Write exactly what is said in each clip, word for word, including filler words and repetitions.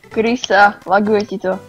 Krysa, laguje ti to.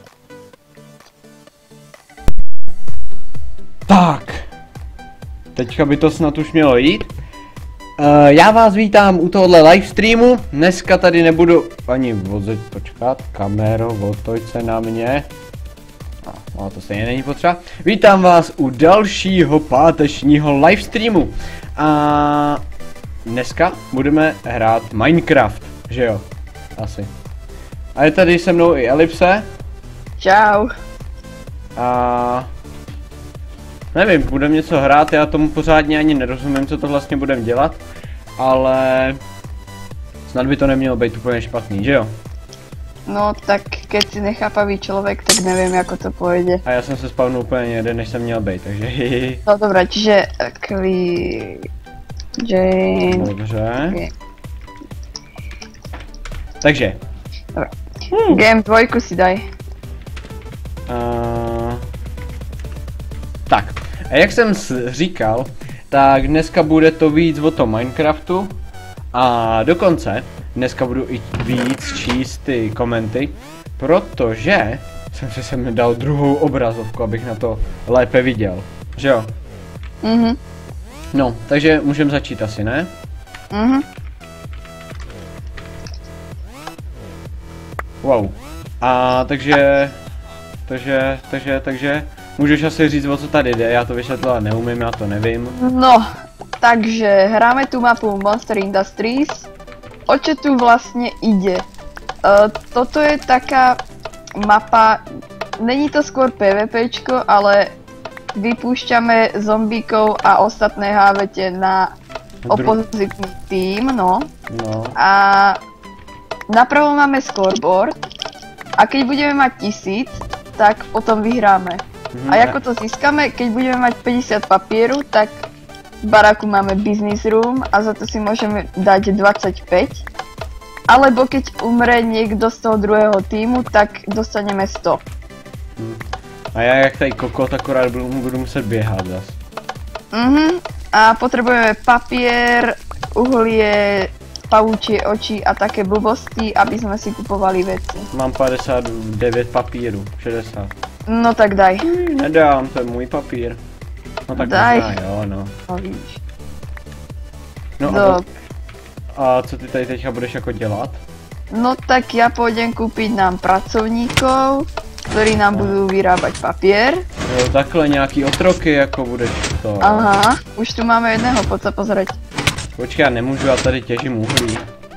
Tak. Teďka by to snad už mělo jít. Uh, já vás vítám u tohohle livestreamu. Dneska tady nebudu ani vozit, počkat, kamero, otoč se na mě. A no, to stejně není potřeba. Vítám vás u dalšího pátečního livestreamu. A dneska budeme hrát Minecraft, že jo? Asi. A je tady se mnou i Elipse. Čau. A nevím, budeme něco hrát, já tomu pořádně ani nerozumím, co to vlastně budeme dělat, ale snad by to nemělo být úplně špatný, že jo? No tak keď si nechápavý člověk, tak nevím, jako to pojede. A já jsem se spavnul úplně někde, než jsem měl být, takže hihi. No dobré, čiže kli... Jane... Dobře. Okay. Takže. Dobré. Hmm. Game dvojku si daj. Uh... Tak, a jak jsem říkal, tak dneska bude to víc o tom Minecraftu a dokonce dneska budu i víc číst ty komenty, protože jsem si sem dal druhou obrazovku, abych na to lépe viděl, že jo? Mhm. No, takže můžeme začít asi, ne? Mhm. Wow. A takže, takže, takže, takže, můžeš asi říct, o co tady jde, já to vysvětlovat neumím, já to nevím. No, takže hráme tu mapu Monster Industries. O čo tu vlastně ide? Uh, toto je taká mapa, není to skôr PvPčko, ale vypúšťame zombíkov a ostatné hávete na opozitný tým, no. No. A napravo máme scoreboard a keď budeme mať tisíc, tak potom vyhráme. Mhm. A ako to získame, keď budeme mať päťdesiat papieru, tak v baráku máme business room a za to si môžeme dať dvadsaťpäť. Alebo keď umre niekto z toho druhého týmu, tak dostaneme sto. Hm. A já jak tady kokot, akorát budu, budu muset běhat zas. Mhm. A potrebujeme papier, uhlie, pavúčie oči a také blbosti, aby sme si kupovali veci. Mám padesát devět papíru, šedesát. No tak daj. Nedám, to je můj papír. No tak Daj. možná, jo, no. No vidíš. No a, Do... a co ty tady teďka budeš jako dělat? No tak ja pôjdem kúpiť nám pracovníkov, ktorí nám budú vyrábať papier. Jo, takhle nějaký otroky jako budeš to. Aha, už tu máme jedného, poď sa pozrieť. Počkej, já nemůžu, já tady těžím uhlí.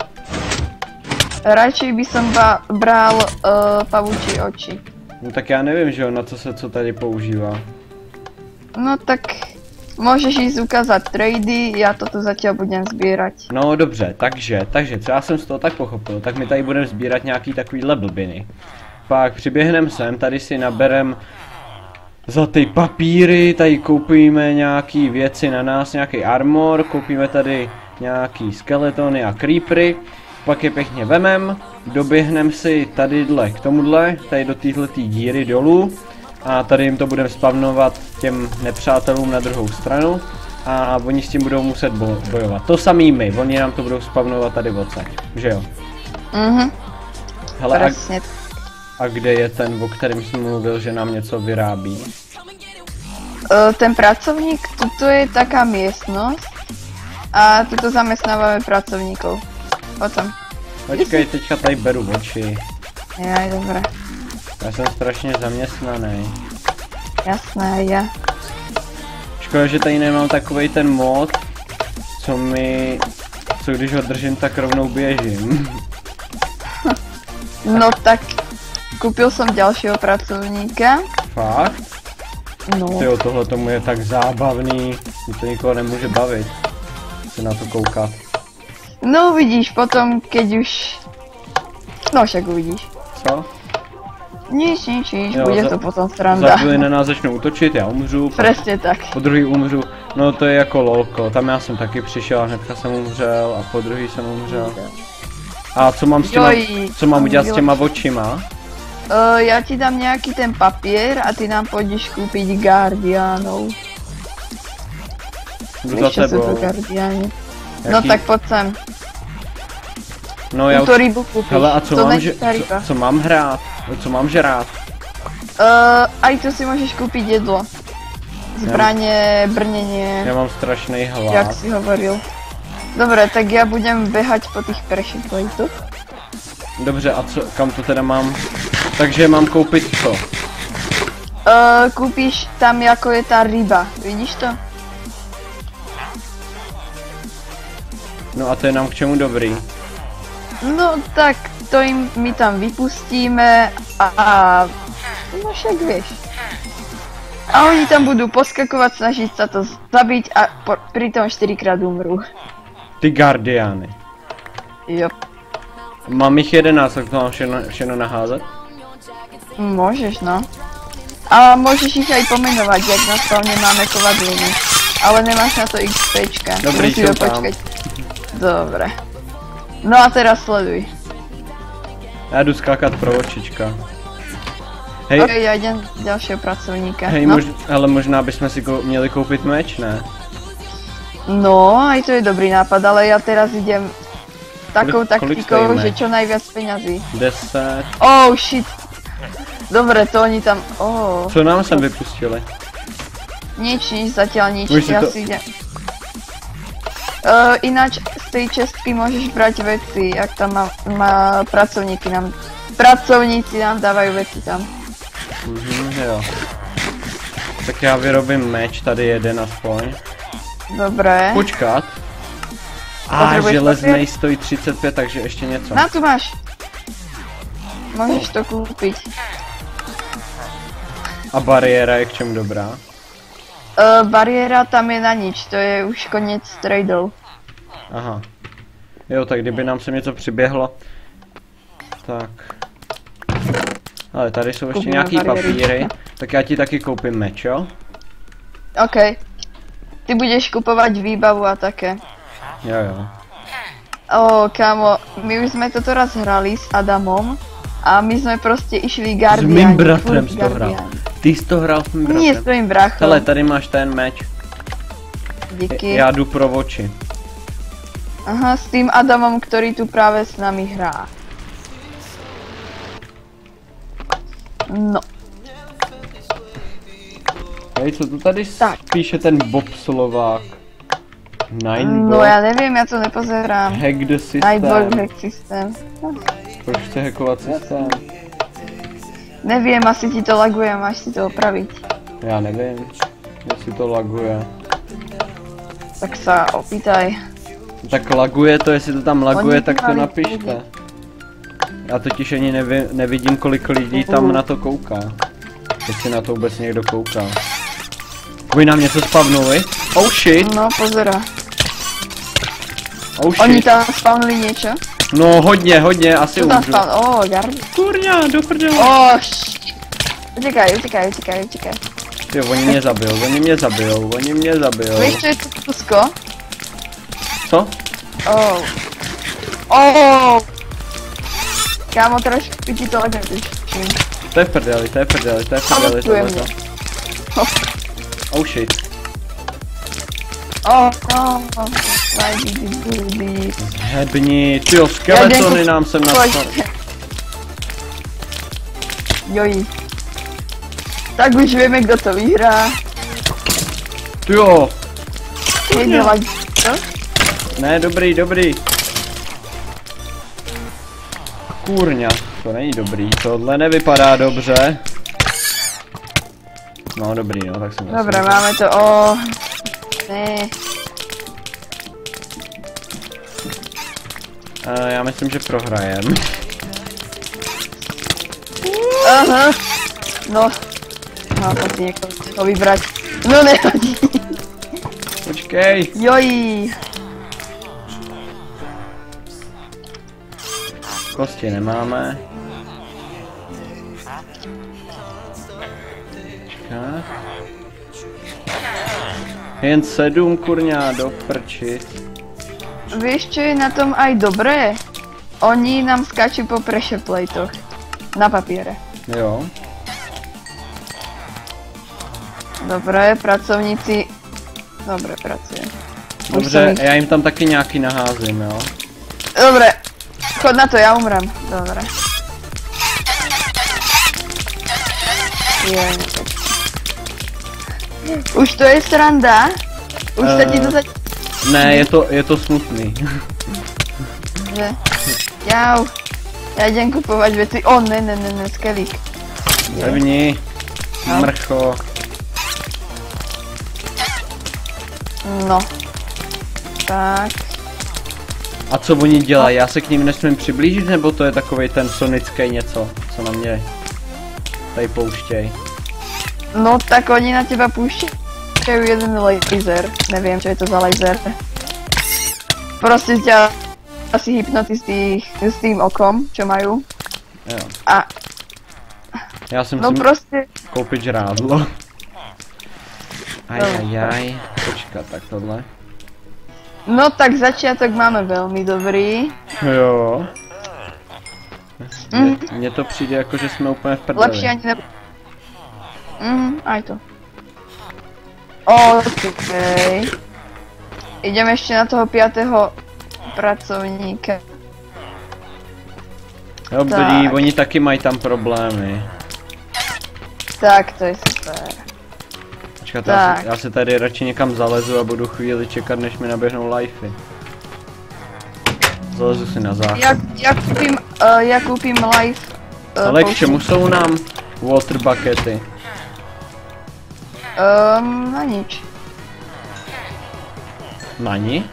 Radšej by som ba bral uh, pavúčie oči. No tak já nevím, že jo, na co se co tady používá. No tak môžeš ísť ukázať trady, ja to tu zatiaľ budem zbierať. No dobře, takže, takže, co já jsem z toho tak pochopil, tak my tady budeme sbírat nějaký takovýhle blbiny. Pak přiběhneme sem, tady si naberem za ty papíry, tady koupíme nějaký věci na nás, nějaký armor, koupíme tady nějaký skeletony a creepery, pak je pěkně vemem, doběhneme si tadyhle k tomuhle, tady do téhletý díry dolů a tady jim to budeme spavnovat těm nepřátelům na druhou stranu a oni s tím budou muset bo bojovat. To samý my, oni nám to budou spavnovat tady odsaď, že jo? Mhm. Hele, Presne. A, a kde je ten, o kterém jsem mluvil, že nám něco vyrábí? Uh, ten pracovník, tuto je taká miestnosť a tuto zamestnávame pracovníkov. Potom. Počkej, teďka tady beru oči. Jaj, dobré. Já jsem strašně zaměstnaný. Jasné, ja. Škoda, že tady nemám takovej ten mod, co mi, co když ho držím, tak rovnou běžím. No tak, kúpil som ďalšieho pracovníka. Fakt? No. Tyjo, tohle tomu je tak zábavný, to nikoho nemůže bavit, se na to koukat. No vidíš, potom keď už... No však uvidíš. Co? Nič, nič, nič, Jo, bude za- to potom Za sranda. chvíli na nás začnou útočit, já umřu, po, Presne tak. po druhý umřu, no to je jako lolko, tam já jsem taky přišel a hnedka jsem umřel a po druhý jsem umřel. A co mám s těma, Joj, co mám udělat s joj. těma očima? Uh, ja ti dám nejaký ten papier a ty nám pôjdeš kúpiť Guardianov. Jdu Vieš, čo za sú to tebou. Guardiani? No Jaký? tak poď sem. No já Tuto už... rybu kúpiš. Hele, a co to mám, není že... tá ryba. co, co mám hrát? Co mám žrát? Uh, aj tu si môžeš kúpiť jedlo. Zbranie, brnenie, Já mám strašný hlad. jak si hovoril. Dobre, tak ja budem behať po tých pressure platoch. Dobře, a co, kam to teda mám? Takže mám koupit co? Uh, kúpiš tam, ako je tá ryba. Vidíš to? No a to je nám k čemu dobrý? No tak to im my tam vypustíme a, a no však vieš. A oni tam budú poskakovať, snažiť sa to zabiť a po, pritom štyrikrát umrú. Ty guardiány. Jo. Mám jich jedenáct, tak to mám všechno, všechno naházet? Môžeš, no. A môžeš ich aj pomenovať, jak na spavne máme kovadliny. Ale nemáš na to XPčka. Dobrý, musíme jsou tam. počkať. Dobre. No a teraz sleduj. Já jdu skákat pro očička. Hej, Ok, ja idem ďalšieho pracovníka. hej, no. mož, ale možná bychom si kou, měli koupit meč, ne? No, aj to je dobrý nápad, ale ja teraz idem takou Kolik- kolik taktikou, stojíme? že čo najviac peňazí. Deset. Oh shit. Dobre, to oni tam... Oh. Co nám sem vypustili? Nič, nič, zatiaľ nič, Už si ja to- si idem. Uh, ináč z tej čestky môžeš brať veci, ak tam má, má pracovníky nám... Pracovníci nám dávajú veci tam. Mhm, jo. Tak já vyrobím meč, tady jeden aspoň. Dobre. Počkat. A Potřebuješ železnej papír? stojí třicet pět, takže ještě něco. Na tu máš. Môžeš to kúpiť. A bariéra je k čemu dobrá? Uh, bariéra tam je na nič, to je už koniec tradeov. Aha. Jo, tak kdyby nám sem něco přiběhlo. Tak. Ale tady jsou ještě Koupíme nějaký bariéry. papíry. Tak já ti taky koupím meč, jo? OK. Ty budeš kupovať výbavu a také. Jo, jo. Ó, kámo, my už sme toto raz hrali s Adamom a my sme proste išli S Guardiani. mým bratrem furt jsi to hrál. Guardiani. Ty jsi to hrál s mým Nie s bratrem. tvojím brachom. Hele, tady máš ten meč. Díky. Já jdu pro oči. Aha, s tým Adamom, ktorý tu práve s nami hrá. No, Hej, co tu tady Tak. píše ten Bob Slovák? Nine no ja neviem, ja to nepozerám. Hack the system. Nightblock hack systém. Proč chce hackovat systém? Neviem, asi ti to laguje, máš si to opraviť. Já nevím, jestli to laguje. Tak sa opýtaj. Tak laguje to, jestli to tam laguje, Oni tak to mali napište. lidi. Já totiž ani nevi, nevidím, kolik lidí tam Mhm. na to kouká. Jestli na to vůbec někdo kouká. Vy nám něco spavnuli? Oh shit, No, pozera. oh Oni shit. tam spawnuli niečo? No hodně, hodně, asi Čo tam umřu. spawn? Ó, Guardi. Kurňa, do prdele. Ó, shit. Utekaj, utekaj, utekaj, utekaj. Jo, oni mě zabijou, oni mě zabijou, oni mě zabijou. Vieš, čo je tu Tusko? Co? Ó. Ó. Kámo, trošku ti to laguje, tuším. To je v prdeli, to je v prdeli, to je v prdeli, Pamatuje tohleto. mě. Oh shit. Ó, no. Why did you do this? Hebni, tyjo, skeletony Ja nám sem Pojď. nastali. Joj. Tak už vieme, kto to vyhrá. Tyjo, Hej, nevadí. Co? ne, dobrý, dobrý. Kurňa, to není dobrý, tohle nevypadá dobře. No dobrý, no, tak jsem Dobre, máme to, ó. Ne. Uh, já myslím, že prohrajem. Aha. No. Mám to si niekoho vybrať. No nevadí. Počkej. Joj. Kosti nemáme. Počkat. Jen sedm, kurňa, do prči. Vieš, čo je na tom aj dobré? Oni nám skáču po pressure platoch. Na papiere. Jo. Dobre, pracovníci... Dobre, pracujem. Už som Dobře, ich- já jim tam taky nějaký naházím, jo. Dobre. Chod na to, ja umrem. Dobre. Je, už to je sranda? Už uh, sa ti to zač... Ne, je to, je to smutný. Že? Jau. Ja idem kupovať veci. O, ne, ne, ne, ne, skelík. Pevni. No. Mrcho. No. Tak. A co oni dělají? Já se k ním nesmím přiblížit, nebo to je takovej ten sonický něco, co na mě tady pouštěj? No tak oni na teba púšťajú jeden laser. Neviem, čo je to za laser. Proste ťa asi hypnotistí s tým okom, čo majú. Jo. A... Já si no musím proste... koupit žrádlo. Ajajaj, počkat, tak tohle. No tak začiatok máme veľmi dobrý. Jo. Mm. Mně to přijde jako, že jsme úplně v prdeli. Lepšie ani ne... Mhm, aj to. Okej. Idem ešte na toho piatého pracovníka. Dobrý, Tak. oni taky mají tam problémy. Tak, to je super. Počkat, já, Tak. se- já se tady radši někam zalezu a budu chvíli čekat, než mi naběhnou lifey. Zalezu si na záchod. Ja, ja kúpim, uh, ja kúpim life. Uh, Ale k čemu jsou nám water buckety? Um, na nič. Na nic?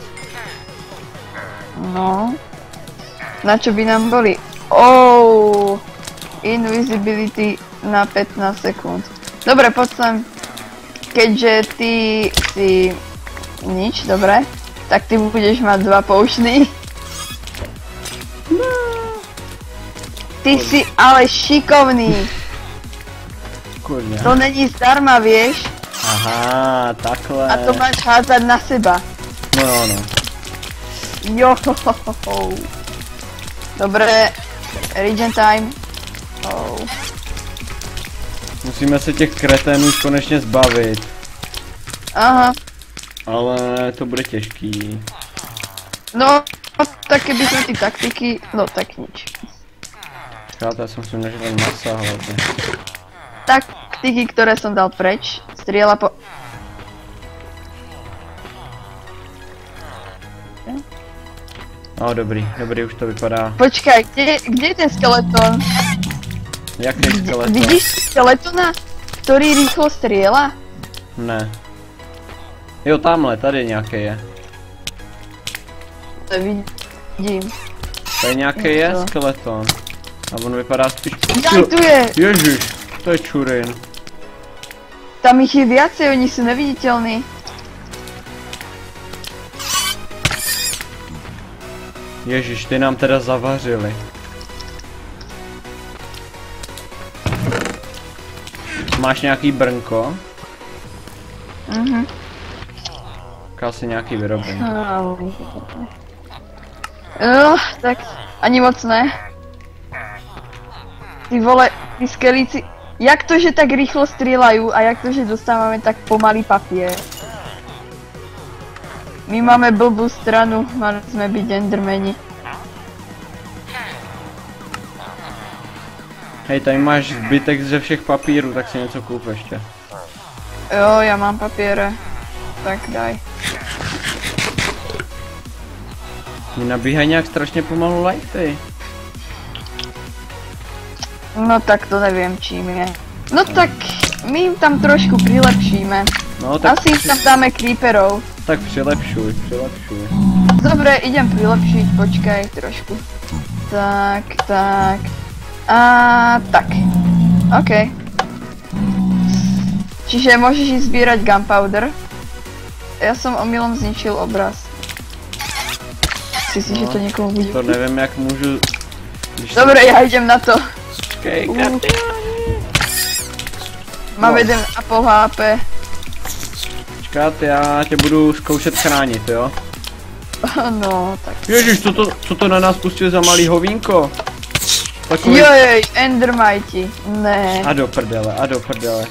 No. Na čo by nám boli? Oh, invisibility na pätnásť sekúnd. Dobre, poď sem. Keďže ty si nič, dobre, tak ty budeš mať dva poučný. Ty si ale šikovný. Kurňa. To není zdarma, vieš? Aha, takhle. A to máš hádzať na seba. No jo, no. Jo. Dobre, regen time. Oh. Musíme se těch kreténů už konečně zbavit. Aha. Ale to bude těžký. No, tak keby sme ty taktiky, no tak nič. Čekáte, já jsem si nežil masa hlavně. Taktiky, ktoré som dal preč, strieľa po... No dobrý, dobrý, už to vypadá. Počkaj, kde, kde je ten skeleton? Jaký skeleton? Vidíš skeletona, ktorý rýchlo strieľa? Ne. Jo, tamhle, tady nějaký je. To vidím. Tady nějaký je Jo. skeleton. A on vypadá spíš... Jaj, tu je! Ježiš, to je čurin. Tam ich je viacej, oni sú neviditeľní. Ježiš, ty nám teda zavařili. Máš nějaký brnko? Mhm. Asi nějaký vyrobení. No, tak ani moc ne. Ty vole, ty skelíci, jak to, že tak rýchlo strieľajú a jak to, že dostávame tak pomalý papier? My máme blbú stranu, mali sme byť endermeni. Hej, tady máš zbytek ze všech papírů, tak si něco koup ještě. Jo, ja mám papiere. Tak daj. Mi nabíhají nějak strašně pomalu lifey. No tak to neviem čím je. No tak my im tam trošku prilepšíme. No tak, Asi im tam dáme creeperov. tak přilepšuj, přilepšuj. Dobre, idem prilepšiť, počkaj trošku. Tak, tak. A tak. OK. Čiže môžeš ísť zbierať gunpowder. Ja som omylom zničil obraz. Si si, No, že to niekomu bude... To nevím, jak můžu... Když Dobre, ja idem na to. Počkej, Uh. Mám No. jeden a pol há pé. Počkat, já tě budu zkoušet chránit, jo? No, tak. Ježiš, co to, co to na nás pustil za malý hovínko? Takový... Jojej, endermighty. Ne. A do prdele, a do prdele.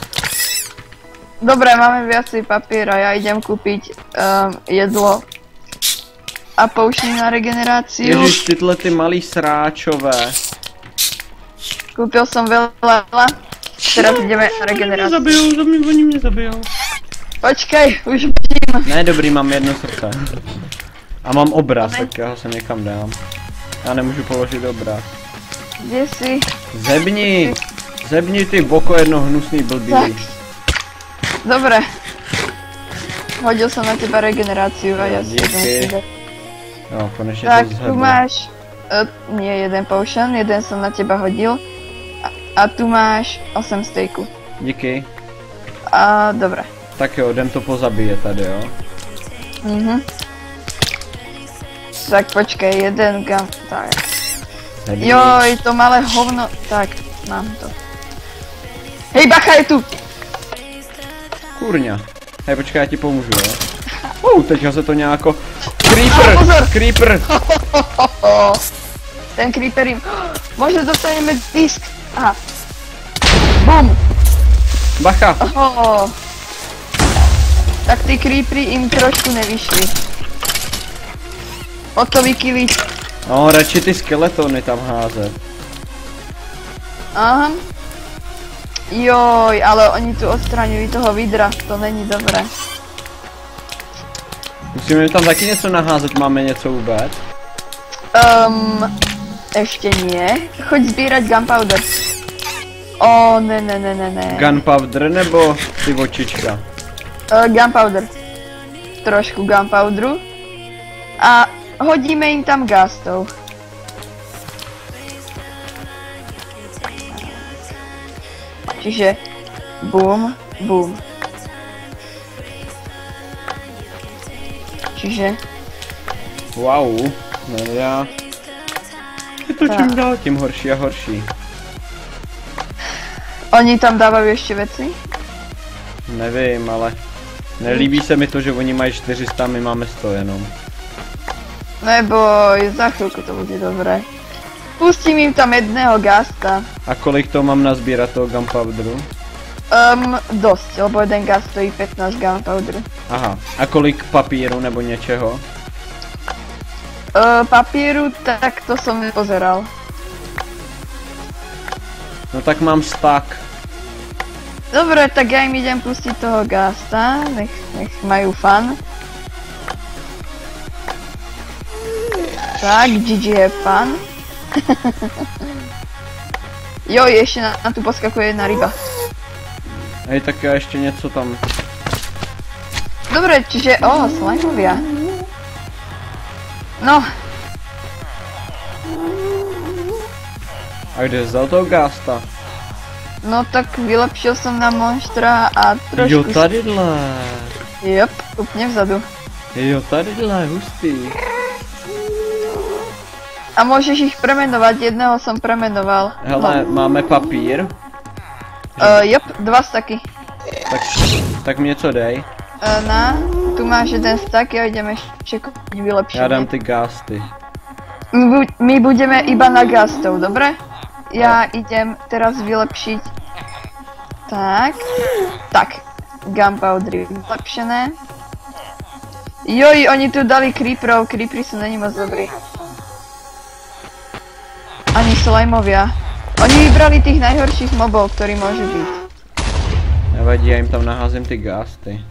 Dobre, máme viacej papiera, ja idem kúpiť um, jedlo. a pouštím na regeneráciu. Ježiš, tyhle ty malý sráčové. Koupil som veľa, teraz ideme na regeneráciu. Zabijou, za mě, oni mě zabijou. Počkej, už bežím. Ne, dobrý, mám jedno srdce. A mám obraz, tak já ho se někam dám. Já nemůžu položit obraz. Kde jsi? Zebni! Zebni ty boko jedno hnusný blbý. Tak. Dobre. Hodil som na teba regeneráciu a ja si Díky. idem. No, konečně Tak, to tu zhebnu. máš, uh, nie jeden potion, jeden som na teba hodil. A, a tu máš osem stejku. Díky. A dobre. Tak jo, jdem to pozabíjet tady, jo. Mhm. Tak počkej, jeden gam... Tak. Zebni. Joj, to malé hovno... Tak, mám to. Hej, bacha, je tu! Kurňa. Hej, počkej, já ti pomůžu, jo. Uh, teďka se to nějako... Creeper! A, pozor! Creeper! Ten creeper jim... Možno dostaneme disk. Aha. Bum! Bacha! Oh. Tak ty creepery im trošku nevyšli. O to vykiliť. No, radši ty skeletony tam házet. Aha. Joj, ale oni tu odstraňují toho vidra, to není dobré. Musíme tam taky něco naházet, máme něco vůbec? Um, ešte nie. Choď sbírať gunpowder. O, ne, ne, ne, ne, ne. Gunpowder nebo ty očička? Uh, gunpowder. Trošku gunpowderu. A hodíme im tam gastov. Čiže boom, boom. Čiže Wow, no já... Je to čím dál tím horší a horší. oni tam dávajú ešte veci? Nevím, ale... Nelíbí se mi to, že oni mají čtyři sta, my máme sto jenom. Neboj, za chvíľku to bude dobré. Pustím im tam jedného gasta. A kolik to mám nazbírat toho gunpowderu? Um, dosť, lebo jeden gas stojí pätnásť gunpowderu. Aha, a kolik papíru nebo něčeho? Uh, papíru, tak to som nepozeral. No tak mám stack. Dobre, tak ja im idem pustiť toho gasta, nech, nech majú fun. Tak, G G have fun. Joj, ešte na, na tu poskakuje jedna ryba. Hej, tak já ještě něco tam... Dobre, čiže, o, oh, slimovia. No. A kde jsi dal toho gásta? No tak vylepšil som na monstra a trošku... Jo, tadyhle. Jop, úplne vzadu. Jo, tadyhle, hustý. A môžeš ich premenovať, jedného som premenoval. Hele, No. máme papír. Uh, jop, dva staky. Tak, tak mě co dej. Uh, na, tu máš jeden stack, ja idem ešte kúpiť vylepšenie. Já dám ty gásty. My, bu my budeme iba na gastov, dobre? Ja idem teraz vylepšiť... Tak... Tak. Gunpowdery vylepšené. Joj, oni tu dali creeperov, creepery sú není moc dobrí. Ani slimovia. Oni vybrali tých najhorších mobov, ktorí môžu byť. Nevadí, já jim tam naházím ty gásty.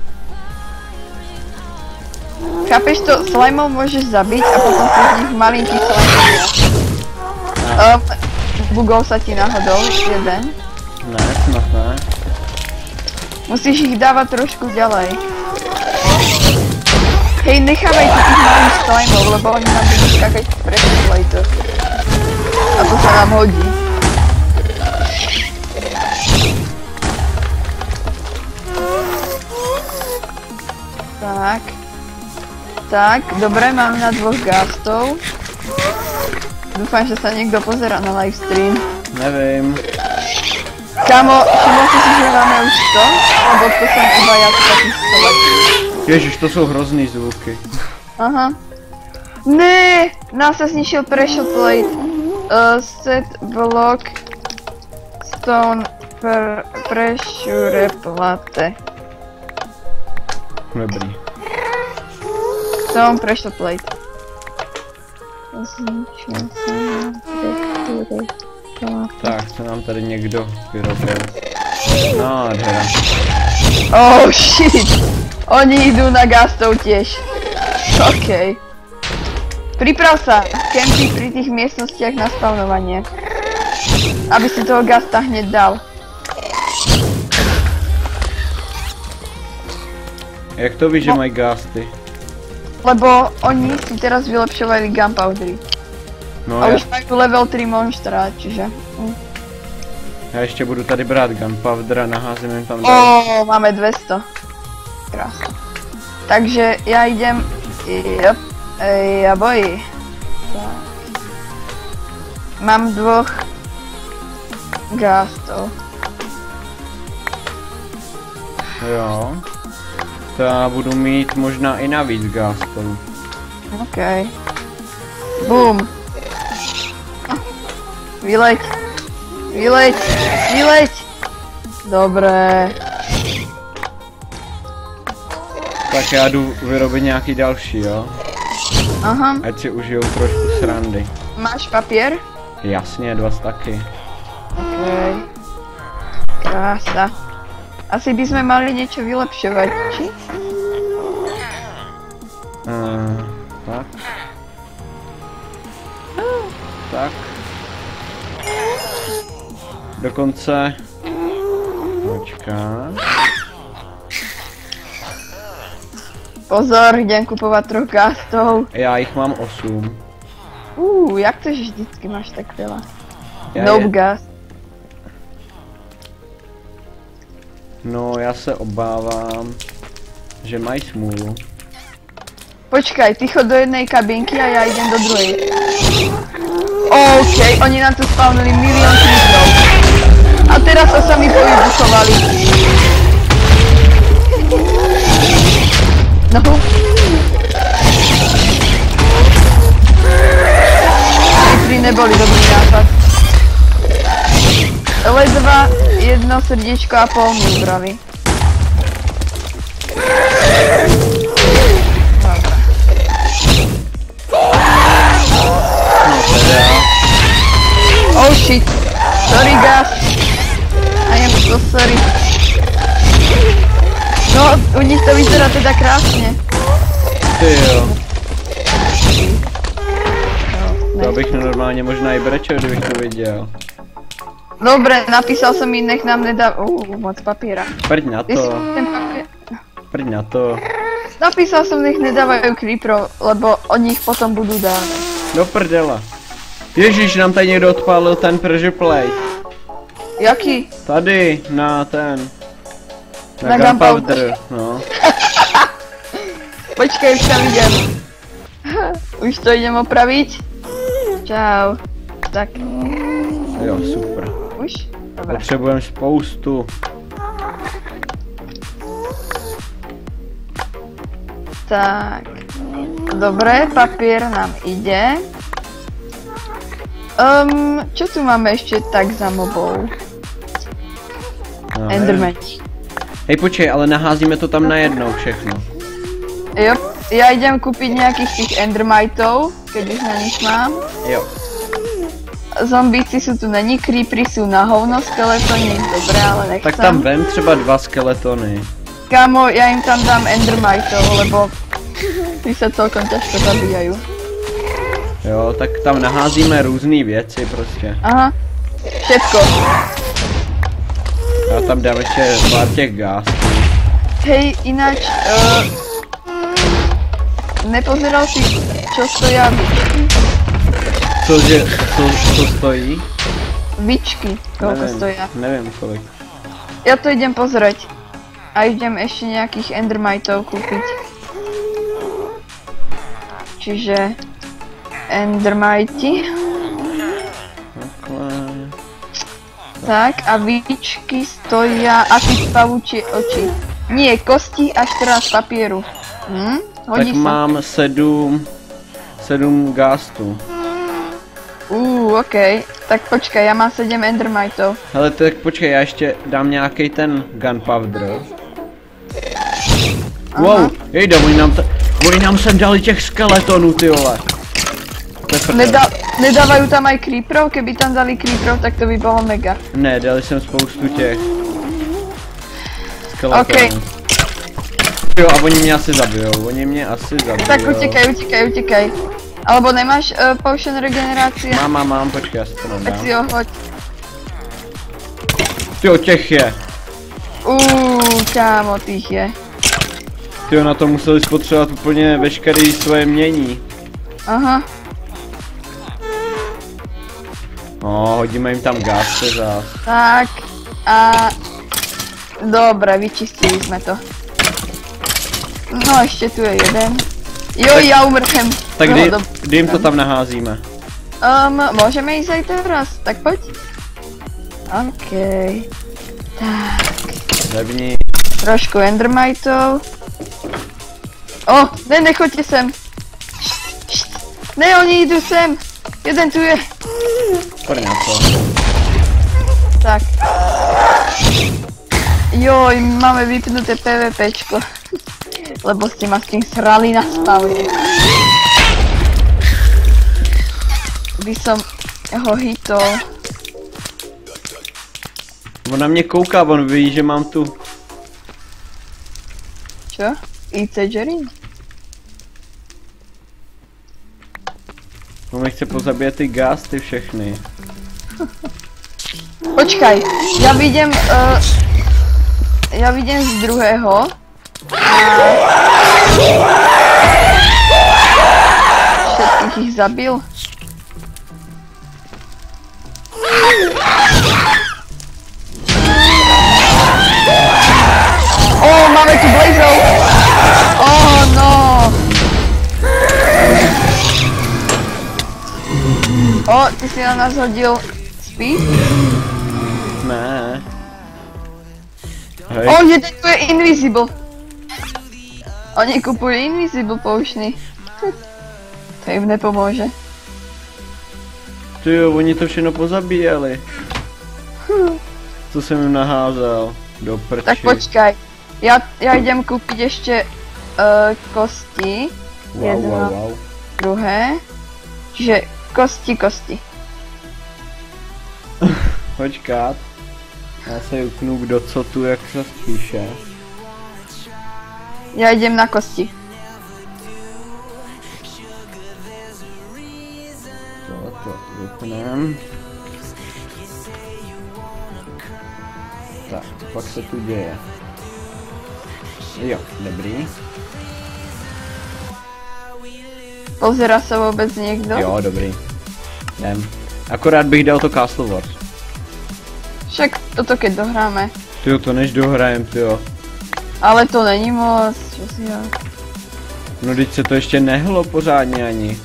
Chápeš to? Slimov môžeš zabiť a potom si z nich malinký slimovia. Um, bugol sa ti náhodou, jeden. Ne, snad ne. Musíš ich dávať trošku ďalej. Hej, nechávaj si tých malých slimov, lebo oni nám budú skákať presne to. A to sa nám hodí. Tak. Tak, dobre, mám na dvoch gastov. Dúfam, že sa niekto pozerá na livestream. Nevím. Kámo, všimol si si, že máme už to? Lebo to som iba ja taký stovať. Ježiš, to jsou hrozný zvuky. Aha. Ne, nás sa zničil pressure plate. Uh, set block stone pr pressure plate. Dobrý. Stone pressure plate. Zničil jsem textury. Tak, co nám tady někdo vyrobil? Nádhera. Oh shit! Oni jdou na gastou tiež. OK. Priprav sa, kempy pri tých miestnostiach na spawnovanie. Aby si toho gasta hneď dal. Jak to víš, že mají gasty? Lebo oni si teraz vylepšovali gunpowdery. No, A já, už majú level tri monstra, čiže... Hm. já ještě budu tady brát gunpowder a naházím jim tam Ó, dál. máme dvesto. Krásne. Takže ja idem... Jop. Ja boji. Tak. Mám dvoch... gastov. Jo. To já budu mít možná i navíc gastů. OK. Boom. Vyleď. Vyleď. Vyleď. Dobré. Tak já jdu vyrobit nějaký další, jo? Aha. Ať si užijou trošku srandy. Máš papier? Jasně, dva staky. OK. Krása. Asi by sme mali niečo vylepšovať, či? Uh, tak. Tak. Dokonce... Počká. Pozor, idem kupovať troch gastov. Já jich mám osm. Uuu, jak to, že vždycky máš tak veľa? Já Nope je- gas. No, já se obávám, že mají smůlu. Počkaj, ty chod do jednej kabinky a ja idem do druhej. OK, oni nám tu spawnili milión creeperov. A teraz sa sami povybuchovali. No. Creepery neboli dobrý nápad. Ledva jedno srdiečko a pol mi ubrali. Oh shit. Sorry guys. I am so sorry. No, u nich to vyzerá teda krásne. Ty jo. No, To ne. bych normálně možná i brečel, kdybych to viděl. Dobre, napísal som im, nech nám nedá... Uuu, moc papiera. Prď na Ty si to, ten papier... prď na to. Napísal som, nech nedávajú creeperov, lebo oni ich potom budú dávať. Do prdela. Ježíš, nám tady někdo odpálil ten pressure plate. Jaký? Tady, na ten. Na, Na gunpowder, no. Počkej, už tam idem. Už to idem opraviť. Čau. Tak, Jo, super. už? Dobre. Potřebujeme spoustu. Tak. Dobre, papier nám ide. Um, čo tu máme ešte tak za mobou? No, Enderman. Hej, počkej, ale naházíme to tam najednou všechno. Jo, ja idem kúpiť nejakých tých endermitov, keď už na nich mám. Jo. Zombíci sú tu není, creepery sú na hovno, skeletoni, dobré, ale nechcem. Tak tam vem třeba dva skeletony. Kámo, ja im tam dám endermitov, lebo ty sa celkom ťažko zabíjajú. Jo, tak tam naházíme různé věci prostě. Aha, všetko. Já tam dám ještě pár těch gástů. Hej, ináč, uh, nepozeral si, čo stoja bičky? Cože, co, co stojí? Bičky, koľko Nevím, stoja. nevím kolik. Ja to idem pozrieť. A idem ešte nejakých endermitov kúpiť. Čiže... endermiti. Takhle. Tak, a bičky stoja asi pavúčie oči. Nie, kosti a štrnásť papieru. Hm? Hodí Tak sa. mám sedm, sedm gástů. Uuu, okej. Tak počkaj, ja mám sedem endermitov. Hele, tak počkej, já ještě dám nějaký ten gunpowder. Wow, jejda, oni nám, t- oni nám sem dali těch skeletonů, ty vole. Nedá, nedávajú tam aj creeperov? Keby tam dali creeperov, tak to by bolo mega. Ne, dali jsem spoustu těch. OK. Jo, a oni mě asi zabijou, oni mě asi zabijou. Tak utekaj, utekaj, utekaj. Alebo nemáš uh, potion regenerácie? Mám, mám, mám, počkej, já si to Tak nedám. si ho hoď. Tyjo, těch je. Uuu, kámo, těch je. Tyjo, na to museli spotřebovat úplně veškeré svoje mění. Aha. No, hodíme jim tam gás zás. Tak a... Dobre, vyčistili sme to. No, ešte tu je jeden. Jo, tak, ja umrchem. Tak kdy, kdy jim to tam naházíme? Um, môžeme ísť aj teraz, tak poď. OK. Tak. Zevni. Trošku endermitov. O, ne, nechoďte sem. Ne, oni idú sem. Jeden tu je. Pojď na to. Tak. Joj, máme vypnuté PvPčko. Lebo ste ma s tým srali na spavne. By som ho hitol. On na mě kouká, on ví, že mám tu. Čo? í cé Jerry? On mi chce pozabíjet ty gásty všechny. Počkaj, ja vidím, uh, ja vidím z druhého. Všetkých ich zabil. Ó, máme tu blazov. Oh no. O, ty si na nás hodil speed? Ne. Hej. O, jeden tu je invisible. Oni kupujú invisible potiony. To im nepomôže. Tyjo, oni to všechno pozabíjeli. Co jsem jim naházel? Do prči. Tak počkaj. Ja, ja idem kúpiť ešte uh, kosti. Wow, Jedno, wow, wow. druhé. Čiže kosti, kosti. Počkat. Já se uknu, kdo co tu, jak se spíše. Ja idem na kosti. Toto vypnem. Tak, pak se tu děje. Jo, dobrý. Pozerá sa vôbec niekto? Jo, dobrý. Jdem. Akorát bych dal to Castle Wars. Však toto keď dohráme. Tyjo, to než dohrajem, tyjo. Ale to není moc, čo si ja. No teď se to ještě nehlo pořádně ani.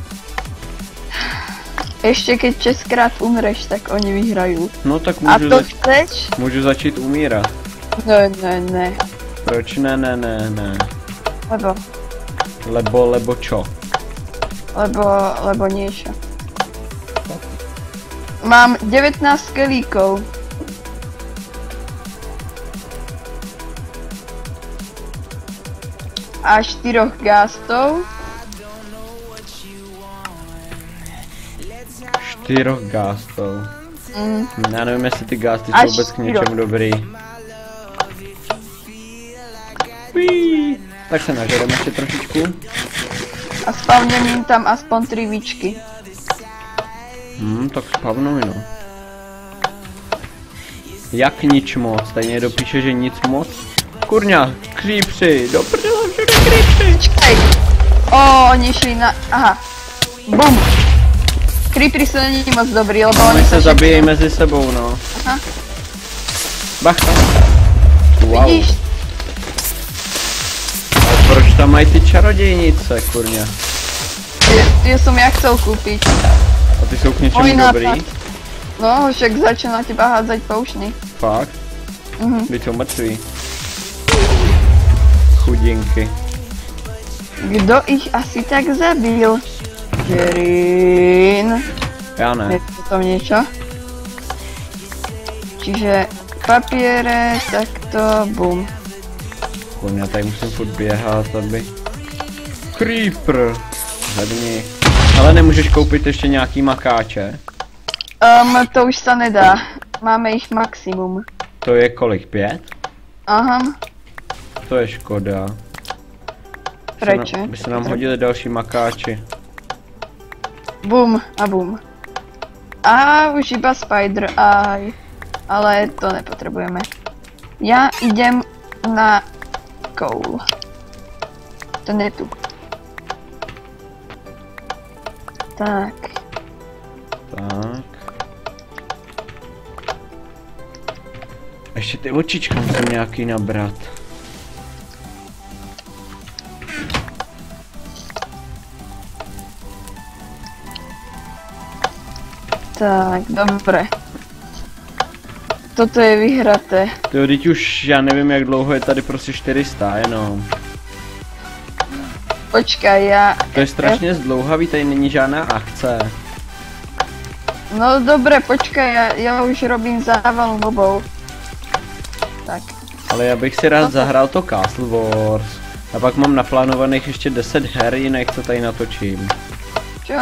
Ešte keď šesťkrát umreš, tak oni vyhrajú. No tak A můžu, to zač chceš? můžu začít umírat. Ne, ne, ne. Proč ne, ne, ne, ne. Lebo, Lebo, lebo čo? lebo, lebo niečo. Mám devätnásť skelíkov. A štyroch gástov. Čtyroch gástov. Mm. Já nevím, jestli ty gásty Až jsou vůbec k čtyro. něčemu dobrý. Uí. Tak se nažereme ještě trošičku. A spavnem im tam aspoň tri víčky. Hmm, tak spavnuj no. Jak nič moc, tady někdo píše, že nic moc. Kurňa, creepři, do prdele, všude creepři. Počkaj. O, oni šli na... Aha. Bum. Creepery sú není moc dobrý, lebo oni Oni se všetci- zabíjejí mezi sebou, no. Aha. Bacha. Wow. Vidíš? Ale proč tam mají ty čarodějnice, kurňa? Ja som ja chcel kúpiť. A ty jsou k něčemu Můj nápad. dobrý? No, však začal na teba hádzať poušny. Fakt? Mhm. Teď jsou mrtví. Chudinky. Kdo ich asi tak zabil? Jerin. Já ne. Je to tam niečo? Čiže papiere, takto, bum. Kurňa, tady musím furt běhat, aby... Creeper! Hledni. Ale nemůžeš koupit ještě nějaký makáče? Um, to už se nedá. Máme jich maximum. To je kolik? Pět? Aha. To je škoda. Proč? By se nám hodili další makáči. Bum a bum. A už iba spider eye. Ale to nepotřebujeme. Já idem na coal. Ten je tu. Tak. Tak. Ještě ty očička musím nějaký nabrat. Tak, dobré. Toto je vyhraté. Jo, teď už já nevím, jak dlouho je tady prostě čtyři sta jenom. Počkaj, já... To je strašně zdlouhavý, tady není žádná akce. No dobré, počkaj, já, já už robím závalu mobou. Tak. Ale já bych si rád zahrál to Castle Wars. A pak mám naplánovaných ještě deset her jinak, co tady natočím. Čo?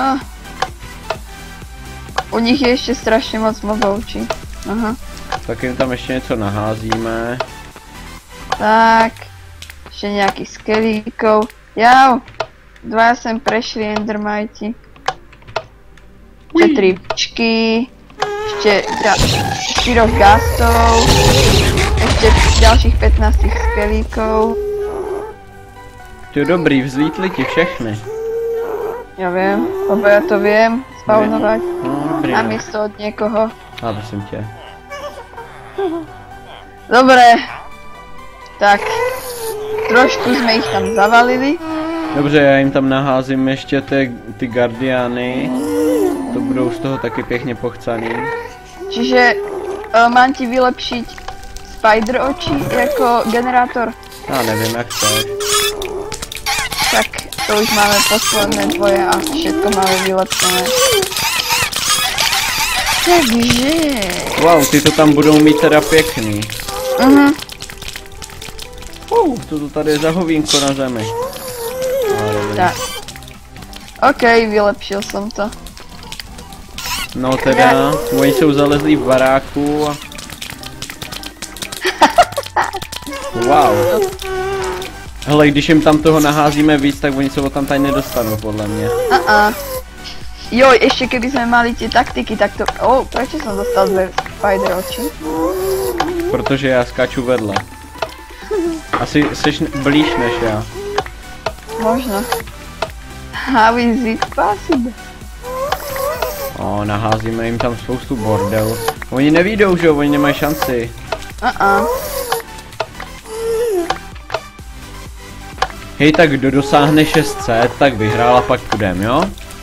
U nich je ještě strašně moc mobou, či? Aha. Tak jim tam ještě něco naházíme. Tak. Ještě nějaký skelíkov. Jau. Dva jsem prešli endermajti. Ještě tři pičky. Ještě čtyři gastov. Ještě dalších pätnásť skelíkov. To je dobrý, vzlítli ti všechny. Já vím, lebo já to vím, spawnovat. No, dobrý. Na místo od někoho. A prosím tě. Dobré. Tak. Trošku jsme jich tam zavalili. Dobře, já jim tam naházím ještě ty, ty guardiany. To budou z toho taky pěkně pochcaný. Čiže uh, mám ti vylepšit spider oči jako generátor. Já nevím, jak chceš. Tak to už máme posledné dvoje a všechno máme vylepšené. Takže... Wow, ty to tam budou mít teda pěkný. Mhm. Uh, to tady je za hovínko na zemi. Tak. OK, vylepšil jsem to. No teda, oni jsou zalezlí v baráku a... Wow. Hele, když jim tam toho naházíme víc, tak oni se ho tam tady nedostanou, podle mě. Uh-uh. Jo, ještě kdyby jsme mali ty taktiky, tak to... Oh, proč jsem dostal dvě spider oči? Protože já skáču vedle. Asi jsi blíž než já. Možno. How is it possible? O, naházíme jim tam spoustu bordel. Oni nevídou, že jo, oni nemají šanci. Uh-uh. Hej, tak kdo dosáhne šest set, tak vyhrál a pak půjdem, jo?